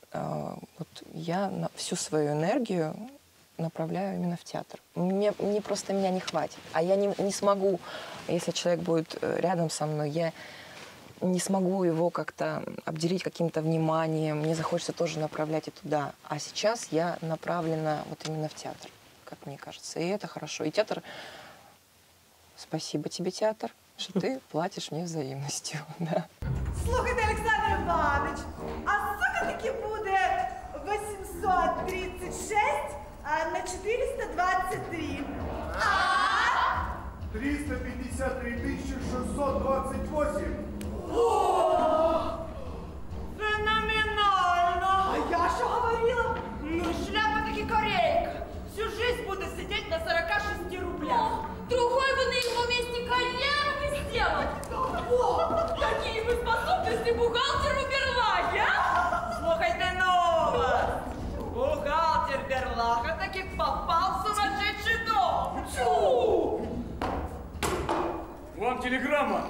вот я всю свою энергию направляю именно в театр. Мне просто меня не хватит. А я не смогу, если человек будет рядом со мной, я не смогу его как-то обделить каким-то вниманием. Мне захочется тоже направлять и туда. А сейчас я направлена вот именно в театр, как мне кажется. И это хорошо. И театр... Спасибо тебе, театр, что ты платишь мне взаимностью. Да. Слухайте, Олександр Іванович, а сколько таки буде 836 на 423? 353 628. О! Феноменально! А я что говорила? Ну, шляпа таки корейка. Всю жизнь буду сидеть на 46 рублях. Другой бы на его месте карьеру бы сделал. О, Какие вы способности бухгалтеру Берлаге, а? слухайте новость. Бухгалтер Берлаха таки попал в сумасшедший дом. Чу! Вам телеграмма.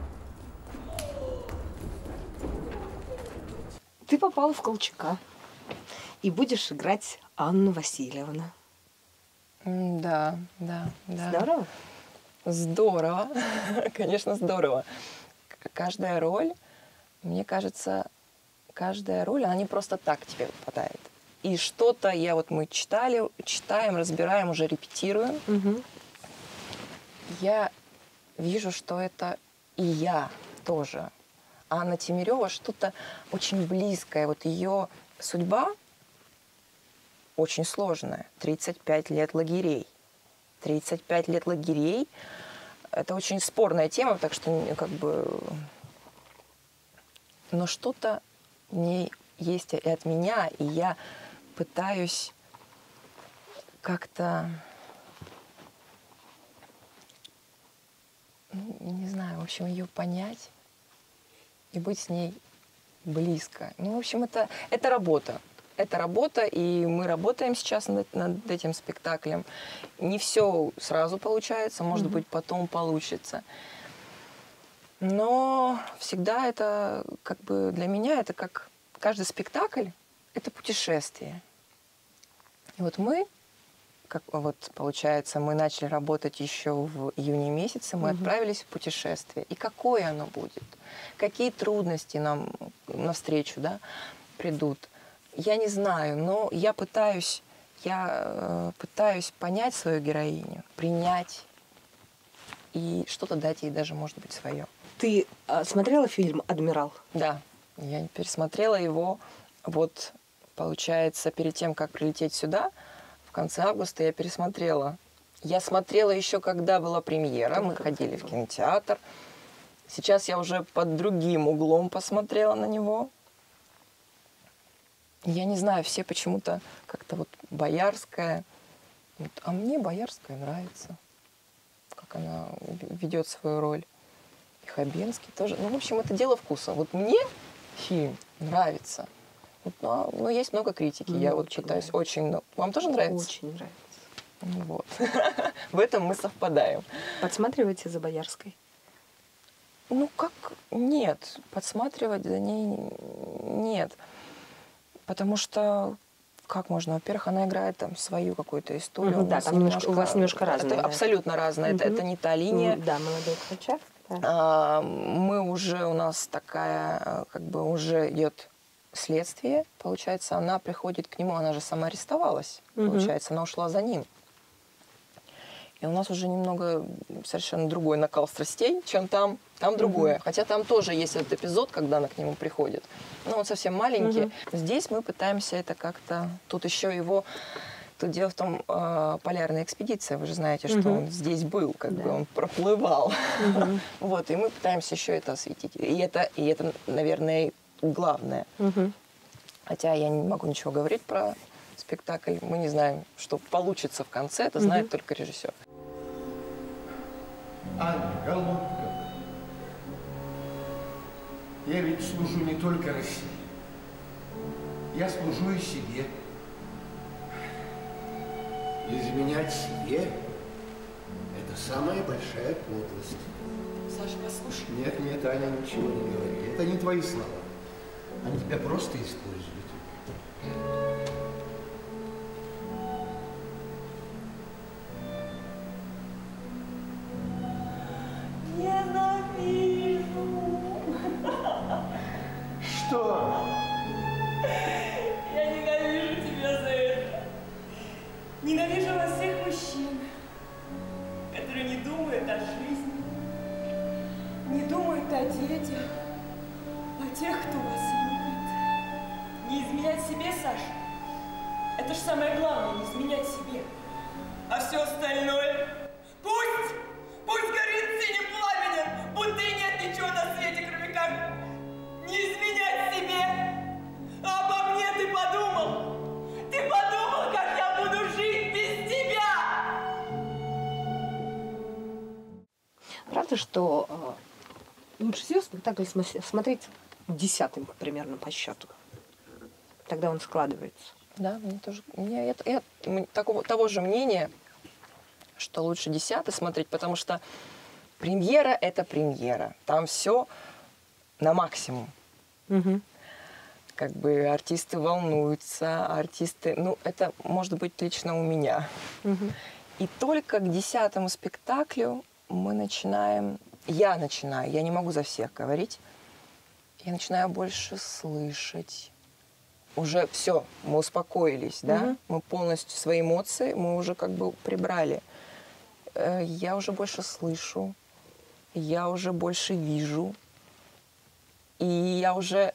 Ты попала в Колчака и будешь играть Анну Васильевну. Да. Здорово? Здорово. Конечно, здорово. Каждая роль, мне кажется, она не просто так тебе выпадает. И что-то мы читаем, разбираем, уже репетируем. Угу. Я вижу, что это и я тоже. А Анна Темирева что-то очень близкое. Вот ее судьба очень сложная. 35 лет лагерей. 35 лет лагерей. Это очень спорная тема, так что но что-то в ней есть и от меня, и я пытаюсь как-то, не знаю, в общем, ее понять и быть с ней близко. В общем, это работа. Это работа, и мы работаем сейчас над этим спектаклем. Не все сразу получается, может быть, потом получится. Но всегда это для меня это как каждый спектакль — это путешествие. И вот мы, получается, мы начали работать еще в июне месяце, мы отправились в путешествие. И какое оно будет? Какие трудности нам навстречу, придут? Я не знаю, но я пытаюсь понять свою героиню, принять и что-то дать ей даже, может быть, свое. Ты смотрела фильм «Адмирал»? Да, я пересмотрела его. Получается, перед тем, как прилететь сюда, в конце августа я пересмотрела. Я смотрела еще, когда была премьера, мы ходили в кинотеатр. Сейчас я уже под другим углом посмотрела на него. Я не знаю, все почему-то как-то Боярская. А мне Боярская нравится, как она ведет свою роль. И Хабенский тоже. В общем, это дело вкуса. Мне фильм нравится. Но есть много критики. Я пытаюсь очень... Вам тоже нравится? Очень нравится. В этом мы совпадаем. Подсматриваете за Боярской? Нет. Подсматривать за ней нет. Потому что, как можно? Во-первых, она играет свою какую-то историю. Да, там у вас немножко разное. Это абсолютно разное. Это не та линия. Да, молодой Колчак. У нас такая, уже идет следствие. Получается, она приходит к нему, она же сама арестовалась. Получается, она ушла за ним. И у нас уже немного совершенно другой накал страстей, чем там. Там другое. Хотя там тоже есть этот эпизод, когда она к нему приходит. Но он совсем маленький. Здесь мы пытаемся это как-то... Тут еще его... Тут дело в том, полярная экспедиция. Вы же знаете, что он здесь был, он проплывал. И мы пытаемся еще это осветить. И это, наверное, главное. Хотя я не могу ничего говорить про спектакль. Мы не знаем, что получится в конце. Это знает только режиссер. Аня, голубка, я ведь служу не только России. Я служу и себе. Изменять себе – это самая большая подлость. Саша, послушай. Нет, Аня, ничего не говори. Это не твои слова. Они тебя просто используют. Что? Я ненавижу тебя за это. Ненавижу вас всех мужчин, которые не думают о жизни, не думают о детях, о тех, кто вас любит. Не изменять себе, Саша. Это же самое главное, не изменять себе. А все остальное пусть горит синим пламенем, будто и нет ничего на свете, кроме как не изменять себе. А обо мне ты подумал? Ты подумал, как я буду жить без тебя? Правда, что лучше всего спектакль смотреть 10-м примерно по счету. Тогда он складывается. Да, мне тоже. Я того же мнения, что лучше 10-й смотреть, потому что премьера — это премьера. Там все на максимум. Угу. Как бы артисты волнуются, ну, это может быть лично у меня. Угу. И только к 10-му спектаклю я не могу за всех говорить, я начинаю больше слышать. Уже все, мы успокоились, да? Мы полностью свои эмоции, мы уже как бы прибрали. Я уже больше слышу, я уже больше вижу. И я уже,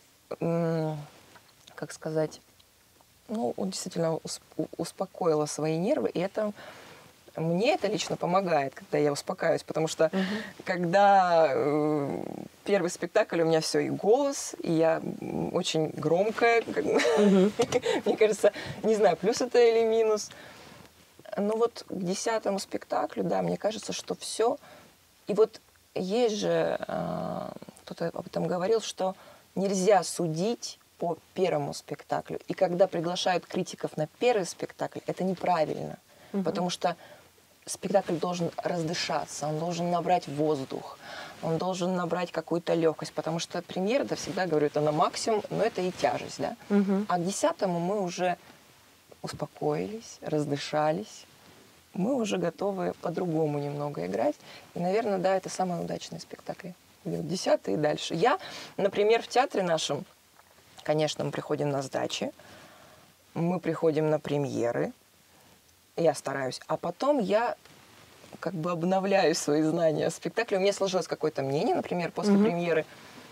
как сказать, ну, действительно успокоила свои нервы. И мне это лично помогает, когда я успокаиваюсь. Потому что когда первый спектакль, у меня все и голос, и я очень громкая. Мне кажется, не знаю, плюс это или минус. Но вот к 10-му спектаклю, да, мне кажется, что все. И вот есть же, кто-то об этом говорил, что нельзя судить по первому спектаклю. И когда приглашают критиков на первый спектакль, это неправильно. Потому что спектакль должен раздышаться, он должен набрать воздух, он должен набрать какую-то легкость. Потому что премьера, это всегда, говорю, это на максимум, но это и тяжесть, да? А к 10-му мы уже успокоились, раздышались. Мы уже готовы по-другому немного играть. И, наверное, да, это самые удачные спектакли. 10-й и дальше. Я, например, в театре нашем, конечно, мы приходим на сдачи, мы приходим на премьеры, я стараюсь, а потом я как бы обновляю свои знания о спектакле. У меня сложилось какое-то мнение, например, после премьеры,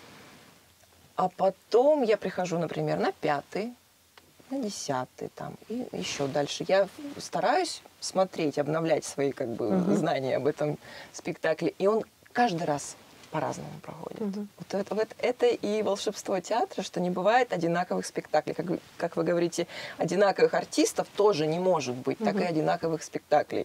а потом я прихожу, например, на 5-й, на 10-й там, и еще дальше. Я стараюсь смотреть, обновлять свои как бы знания об этом спектакле, и он каждый раз по-разному проходит. Вот это и волшебство театра, что не бывает одинаковых спектаклей. Как вы говорите, одинаковых артистов тоже не может быть, так и одинаковых спектаклей.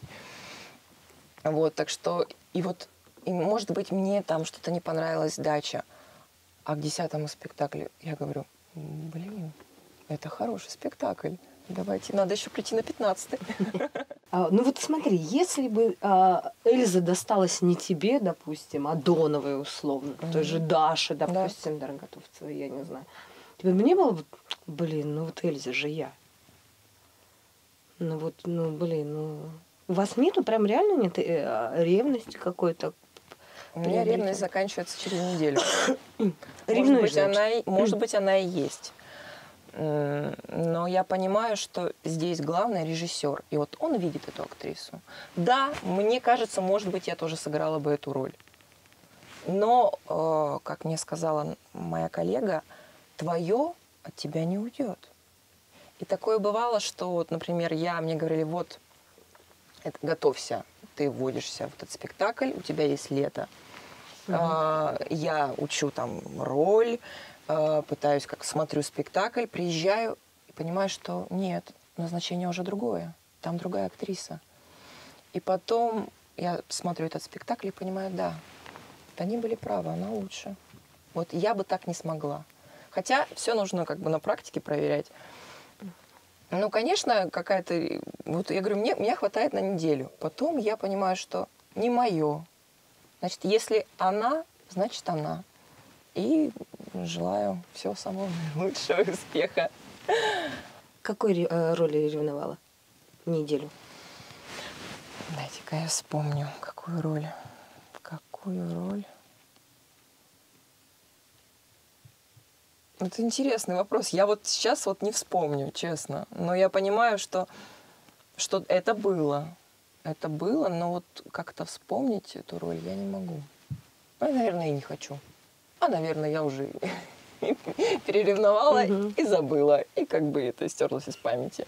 Вот, так что, и может быть, мне там что-то не понравилось, дача, а к 10-му спектаклю я говорю, блин, это хороший спектакль. Давайте, надо еще прийти на 15-й. Ну вот смотри, если бы Эльза досталась не тебе, допустим, а Доновой условно, той же Даше, допустим, Дороготовцевой, я не знаю, тебе бы не было, блин, ну вот Эльза же я. Ну вот, ну блин, ну... У вас нету, прям реально нет ревности какой-то? У меня ревность заканчивается через неделю. Ревнуешь, может быть, она и есть. Но я понимаю, что здесь главный режиссер. И вот он видит эту актрису. Да, мне кажется, может быть, я тоже сыграла бы эту роль. Но, как мне сказала моя коллега, твое от тебя не уйдет. И такое бывало, что, вот, например, мне говорили, вот, готовься, ты вводишься в этот спектакль, у тебя есть лето. Я учу там роль, пытаюсь, смотрю спектакль, приезжаю и понимаю, что нет, назначение уже другое, там другая актриса. И потом я смотрю этот спектакль и понимаю, да, они были правы, она лучше. Вот я бы так не смогла. Хотя все нужно как бы на практике проверять. Ну, конечно, какая-то... Вот я говорю, мне хватает на неделю. Потом я понимаю, что не мое. Значит, если она, значит она. И желаю всего самого лучшего, успеха. Какой роли ревновала? Неделю. Дайте-ка я вспомню, какую роль. Какую роль? Это интересный вопрос. Я вот сейчас вот не вспомню, честно. Но я понимаю, что это было. Это было, но вот как-то вспомнить эту роль я не могу. Ну, наверное, и не хочу. А, наверное, я уже переревновала и забыла. И как бы это стерлось из памяти.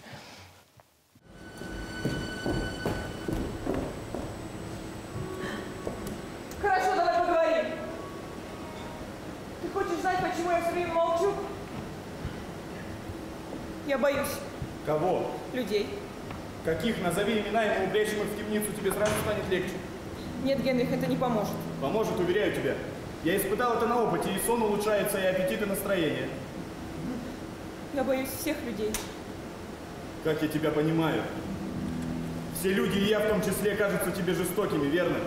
Хорошо, давай поговорим. Ты хочешь знать, почему я все время молчу? Я боюсь. Кого? Людей. Каких? Назови имена, и мы упрячем их в темницу, тебе сразу станет легче. Нет, Генрих, это не поможет. Поможет, уверяю тебя. Я испытал это на опыте, и сон улучшается, и аппетит, и настроение. Я боюсь всех людей. Как я тебя понимаю. Все люди, и я в том числе, кажутся тебе жестокими, верно?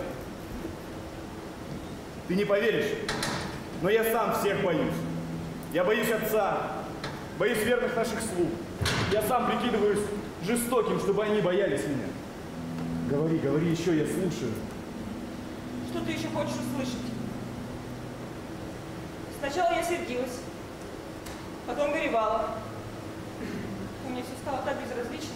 Ты не поверишь, но я сам всех боюсь. Я боюсь отца, боюсь верных наших слуг. Я сам прикидываюсь жестоким, чтобы они боялись меня. Говори, говори еще, я слушаю. Что ты еще хочешь услышать? Сначала я сердилась, потом горевала. И мне все стало так безразлично.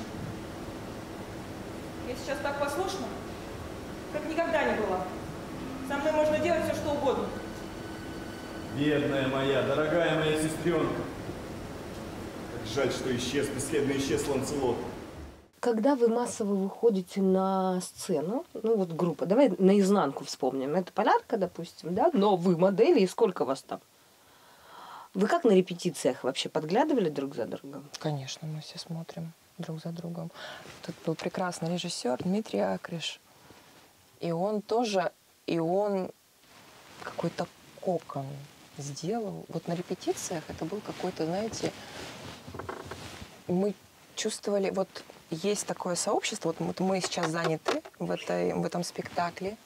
Я сейчас так послушна, как никогда не была. Со мной можно делать все, что угодно. Бедная моя, дорогая моя сестренка. Как жаль, что исчез, бесследно исчез Ланцелот. Когда вы массово выходите на сцену, ну вот группа, давай наизнанку вспомним. Это Полярка, допустим, да? Но вы модели, и сколько вас там? Вы как на репетициях вообще подглядывали друг за другом? Конечно, мы все смотрим друг за другом. Тут был прекрасный режиссер Дмитрий Акриш. И он тоже, какой-то кокон сделал. Вот на репетициях это был какой-то, знаете, мы чувствовали, вот есть такое сообщество, вот мы сейчас заняты в этом спектакле,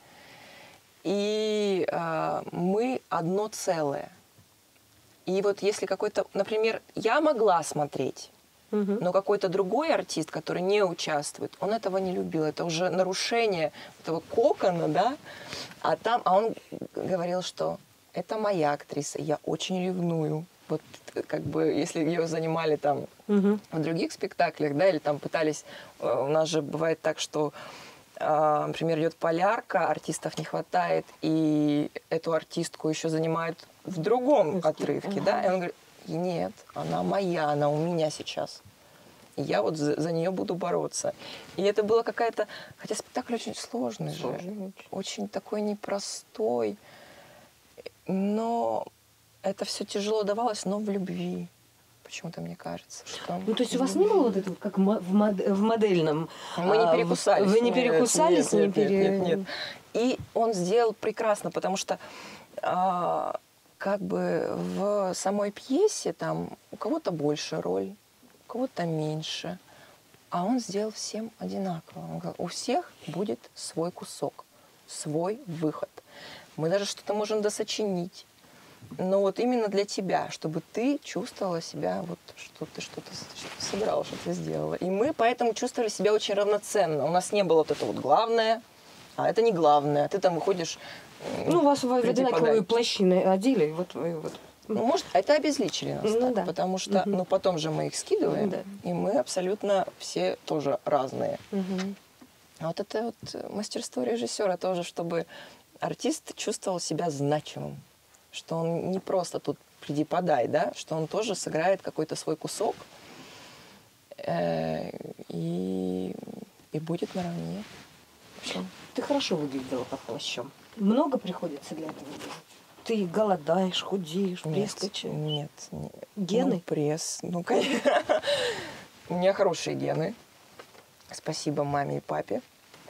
и мы одно целое. И вот если какой-то, например, я могла смотреть, но какой-то другой артист, который не участвует, он этого не любил. Это уже нарушение этого кокона, да? А он говорил, что это моя актриса, я очень ревную. Вот как бы, если ее занимали там в других спектаклях, да, или там пытались, у нас же бывает так, что, например, идет Полярка, артистов не хватает, и эту артистку еще занимают в другом отрывке, да, и он говорит, нет, она моя, она у меня сейчас. И я вот за нее буду бороться. И это было какая-то, хотя спектакль очень сложный же, очень такой непростой, но это все тяжело давалось, но в любви. Почему-то мне кажется, что... Ну, то есть у вас не было вот этого, как в модельном... Мы не перекусались. Вы не перекусались? Нет. И он сделал прекрасно, потому что как бы в самой пьесе там у кого-то больше роль, у кого-то меньше. А он сделал всем одинаково. Он говорил, у всех будет свой кусок, свой выход. Мы даже что-то можем досочинить. Но вот именно для тебя, чтобы ты чувствовала себя, вот что ты что-то сыграла, что-то сделала. И мы поэтому чувствовали себя очень равноценно. У нас не было вот это вот главное, а это не главное. Ты там выходишь... Ну, вас в одинаковые плащи одели, вот вы вот. Ну, может, это обезличили нас, так, да. Потому что, ну, потом же мы их скидываем, и мы абсолютно все тоже разные. А вот это вот мастерство режиссера тоже, чтобы артист чувствовал себя значимым. Что он не просто тут приди-подай, да, что он тоже сыграет какой-то свой кусок и будет наравне. Ты хорошо выглядела под плащом. Много приходится для этого делать? Ты голодаешь, худеешь, пресс качаешь? Нет. Гены? Ну, пресс, ну, конечно. У меня хорошие гены. Спасибо маме и папе.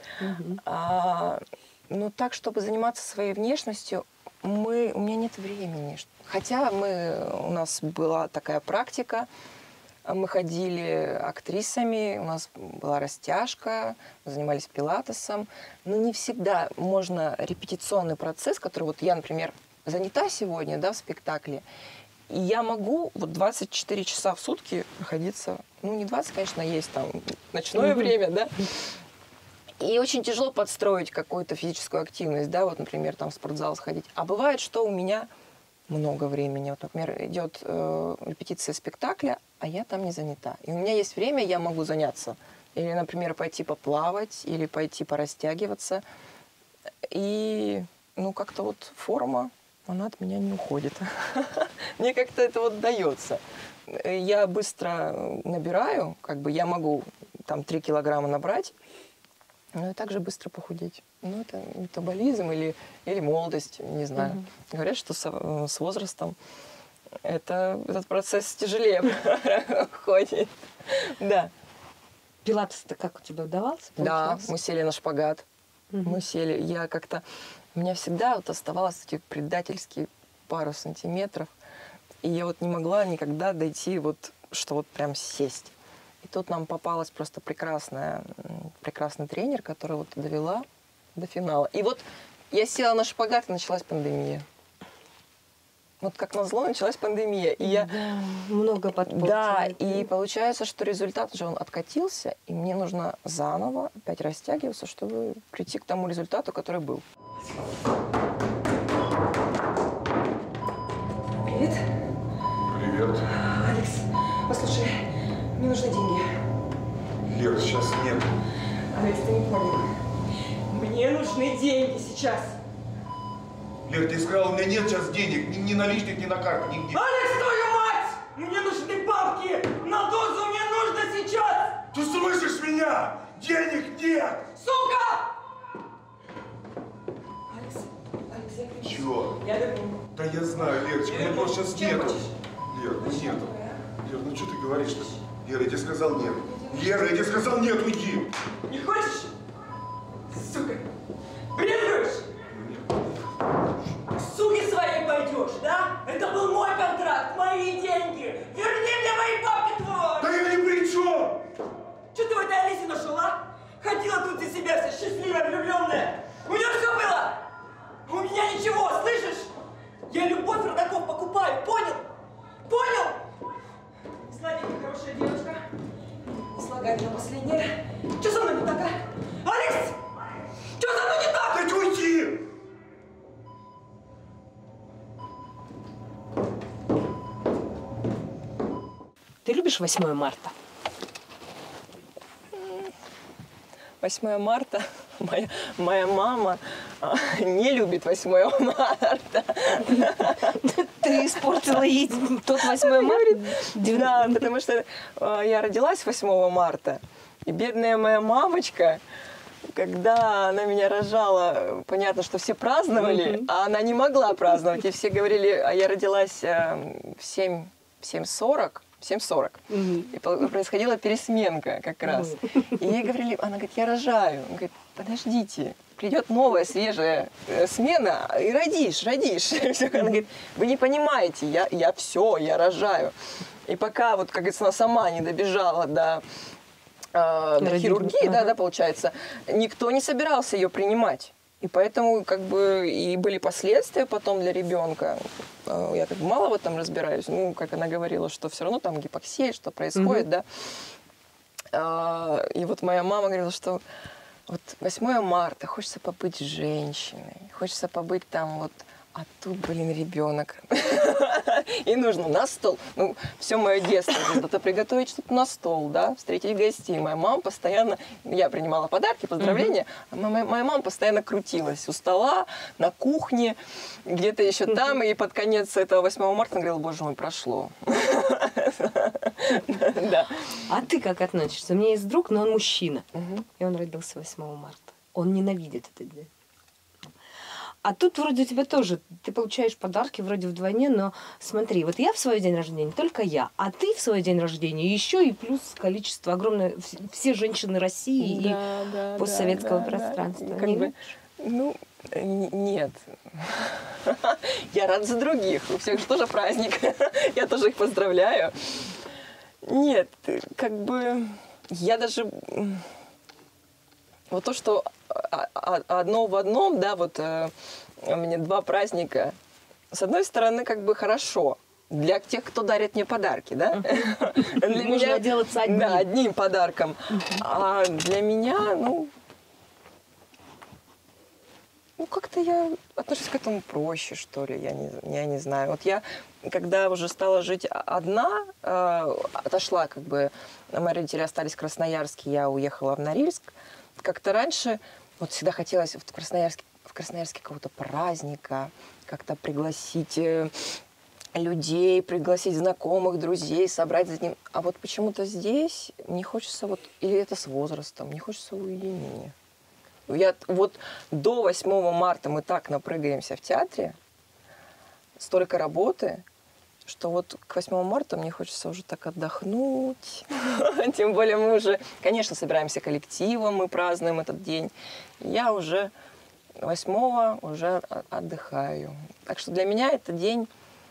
Ну, так, чтобы заниматься своей внешностью, у меня нет времени. Хотя у нас была такая практика, мы ходили актрисами, у нас была растяжка, мы занимались пилатесом, но не всегда можно репетиционный процесс, который вот я, например, занята сегодня, да, в спектакле, И я могу вот 24 часа в сутки находиться, ну, не 20, конечно, есть там ночное время, да. И очень тяжело подстроить какую-то физическую активность, да, вот, например, там в спортзал сходить. А бывает, что у меня много времени. Вот, например, идет репетиция спектакля, а я там не занята. И у меня есть время, я могу заняться. Или, например, пойти поплавать, или пойти порастягиваться. И, ну, как-то вот форма, она от меня не уходит. Мне как-то это вот дается. Я быстро набираю, как бы я могу там 3 килограмма набрать, но и также быстро похудеть. Ну, это метаболизм или молодость, не знаю. Говорят, что с возрастом этот процесс тяжелее ходит. Да. Пилатес-то как у тебя удавался? Да, мы сели на шпагат. Мы сели. Я как-то... У меня всегда вот оставалось эти предательские пару сантиметров. И я вот не могла никогда дойти вот, что вот прям сесть. И тут нам попалась просто прекрасный тренер, которая вот довела до финала. И вот я села на шпагат, и началась пандемия. Вот как назло началась пандемия. И я... Да, много подпортили. Да, и получается, что результат уже он откатился, и мне нужно заново опять растягиваться, чтобы прийти к тому результату, который был. Привет. Привет. Алекс, послушай, мне нужны деньги. Лер, сейчас нет. Алекс, ты не понял. Мне нужны деньги сейчас. Лер, ты сказал, у меня нет сейчас денег. Ни наличных, ни на карте, нигде. Алекс, твою мать! Мне нужны бабки! На дозу мне нужно сейчас! Ты слышишь меня? Денег нет! Сука! Алекс, я вернусь. Чего? Я вернусь. Да я знаю, Лерочка, у меня просто сейчас Чем нету. хочешь? Лер, ну нету. Лер, ну что ты говоришь-то? Лера, я тебе сказал нет. Лера, я тебе сказал нет, уйди. Не хочешь? Сука! Брезгуешь? Суки своей пойдешь, да? Это был мой контракт, мои деньги! Верни мне мои бабки, тварь! Да я ни при чем! Что ты в этой Алисе нашел, а? Ходила тут из себя вся счастливая, влюбленная. У нее все было! У меня ничего, слышишь? Я любовь родаков покупаю, понял? Понял? Сладенькая, хорошая девочка. Не слагай на последнее. Что со мной не так, а? Алекс! Что со мной не так? Да уйди! Ты любишь 8 марта? 8 марта. Моя мама не любит 8 марта. Ты испортила ей тот 8 марта? Да, потому что я родилась 8 марта. И бедная моя мамочка, когда она меня рожала, понятно, что все праздновали, а она не могла праздновать. И все говорили, а я родилась в 7:40. 7:40. И происходила пересменка как раз. И ей говорили, она говорит, я рожаю. Она говорит, подождите, придет новая, свежая смена, и родишь. Она говорит, вы не понимаете, я рожаю. И пока, вот, как говорится, она сама не добежала до хирургии, да, получается, никто не собирался ее принимать. И поэтому, как бы, и были последствия потом для ребенка. Я как бы мало в этом разбираюсь. Ну, как она говорила, что все равно там гипоксия, что происходит, да. И вот моя мама говорила, что вот 8 марта хочется побыть женщиной, хочется побыть там вот, а тут, блин, ребенок. И нужно на стол. Ну, все мое детство когда-то приготовить что-то на стол, да, встретить гостей. Моя мама постоянно, я принимала подарки, поздравления, а моя мама постоянно крутилась у стола, на кухне, где-то еще там, и под конец этого 8 марта она говорила, боже мой, прошло. А ты как относишься? У меня есть друг, но он мужчина, и он родился 8 марта. Он ненавидит этот день. А тут вроде у тебя тоже, ты получаешь подарки вроде вдвойне, но смотри, вот я в свой день рождения, только я, а ты в свой день рождения еще и плюс количество огромное, все женщины России и постсоветского пространства. Как бы, ну, нет. Я рада за других, у всех же тоже праздник, я тоже их поздравляю. Нет, как бы, я даже... Вот то, что одно в одном, да, вот у меня 2 праздника, с одной стороны, как бы хорошо, Для тех, кто дарит мне подарки, да? Можно отделаться одним. Да, одним подарком. А для меня, ну, как-то я отношусь к этому проще, что ли, я не знаю. Вот я, когда уже стала жить одна, отошла, как бы, мои родители остались в Красноярске, я уехала в Норильск. Как-то раньше вот всегда хотелось в Красноярске какого-то праздника, как-то пригласить людей, пригласить знакомых, друзей, собрать за ним. А вот почему-то здесь мне хочется вот, или это с возрастом, мне хочется уединения. Вот до 8 марта мы так напрыгаемся в театре, столько работы, что вот к 8 марта мне хочется уже так отдохнуть. Тем более мы уже, конечно, собираемся коллективом, мы празднуем этот день. Я уже 8 уже отдыхаю. Так что для меня это день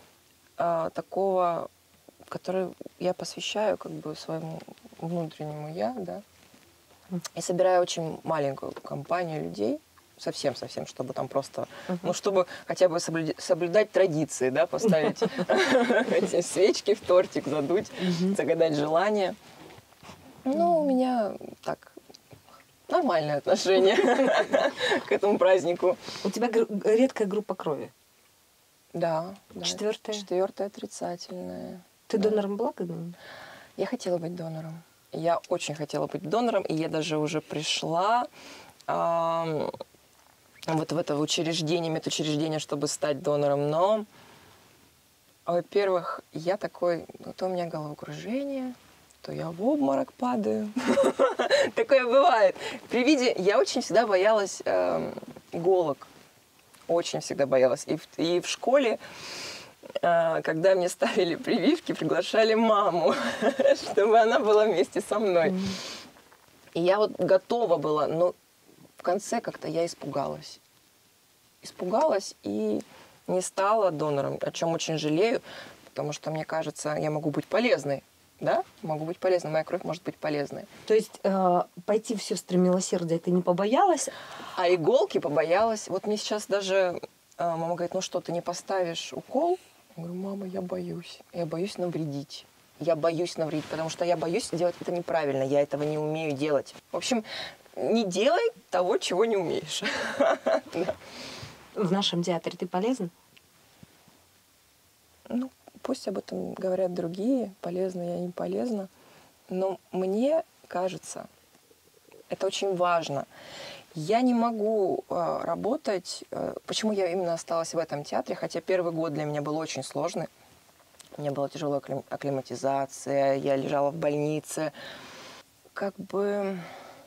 такого, который я посвящаю как бы своему внутреннему я, да. И собираю очень маленькую компанию людей, совсем, чтобы там просто, ну, чтобы хотя бы соблюдать традиции, да, поставить эти свечки в тортик, задуть, загадать желание. Ну, у меня так, нормальное отношение к этому празднику. У тебя редкая группа крови? Да. 4-я? 4-я отрицательная. Ты донором была когда-нибудь? Я хотела быть донором. Я очень хотела быть донором, и я даже уже пришла вот в это учреждение, медучреждение, чтобы стать донором. Но, во-первых, я такой, то у меня головокружение, то я в обморок падаю. Такое бывает. При виде я очень всегда боялась иголок. Очень всегда боялась. И в школе, когда мне ставили прививки, приглашали маму, чтобы она была вместе со мной. И я вот готова была, но в конце как-то я испугалась. Испугалась и не стала донором, о чем очень жалею, потому что, мне кажется, я могу быть полезной. Да? Могу быть полезной, моя кровь может быть полезной. То есть пойти в сестры милосердия ты не побоялась? А иголки побоялась. Вот мне сейчас даже мама говорит, ну что, ты не поставишь укол? Я говорю, мама, я боюсь. Я боюсь навредить. Я боюсь навредить, потому что я боюсь делать это неправильно. Я этого не умею делать. В общем, не делай того, чего не умеешь. В нашем театре ты полезна? Ну, пусть об этом говорят другие, полезно я, не полезна. Но мне кажется, это очень важно. Я не могу работать... Почему я именно осталась в этом театре? Хотя первый год для меня был очень сложный. У меня была тяжелая акклиматизация, я лежала в больнице. Как бы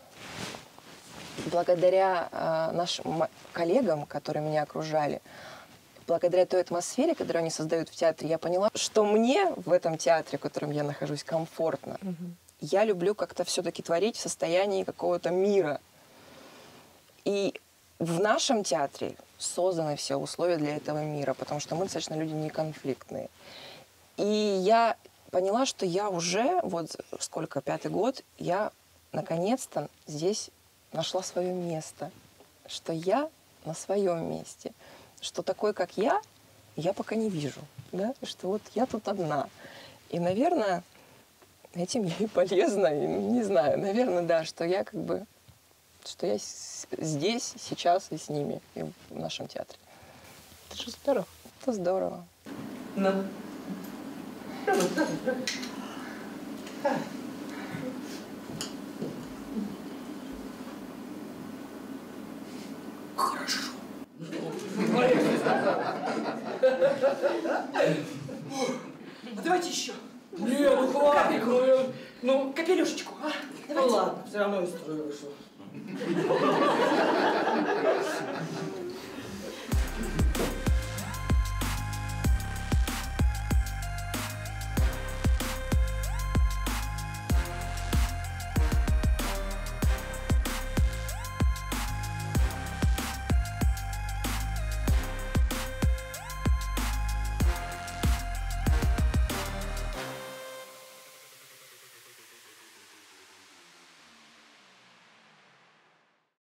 благодаря нашим коллегам, которые меня окружали, благодаря той атмосфере, которую они создают в театре, я поняла, что мне в этом театре, в котором я нахожусь, комфортно. Я люблю как-то все-таки творить в состоянии какого-то мира. И в нашем театре созданы все условия для этого мира, потому что мы достаточно люди неконфликтные. И я поняла, что я уже, вот сколько, 5-й год, я наконец-то здесь нашла свое место. Что я на своем месте. Что такой, как я пока не вижу. Да? Что вот я тут одна. И, наверное, этим я и полезна. И, не знаю, наверное, да, что я как бы... Что я здесь, сейчас и с ними, и в нашем театре. Это же здорово. Это здорово. Ну. Хорошо. А давайте еще. Не, ну хватит. Ну, капелюшечку, а? Ну ладно, все равно из строя вышел.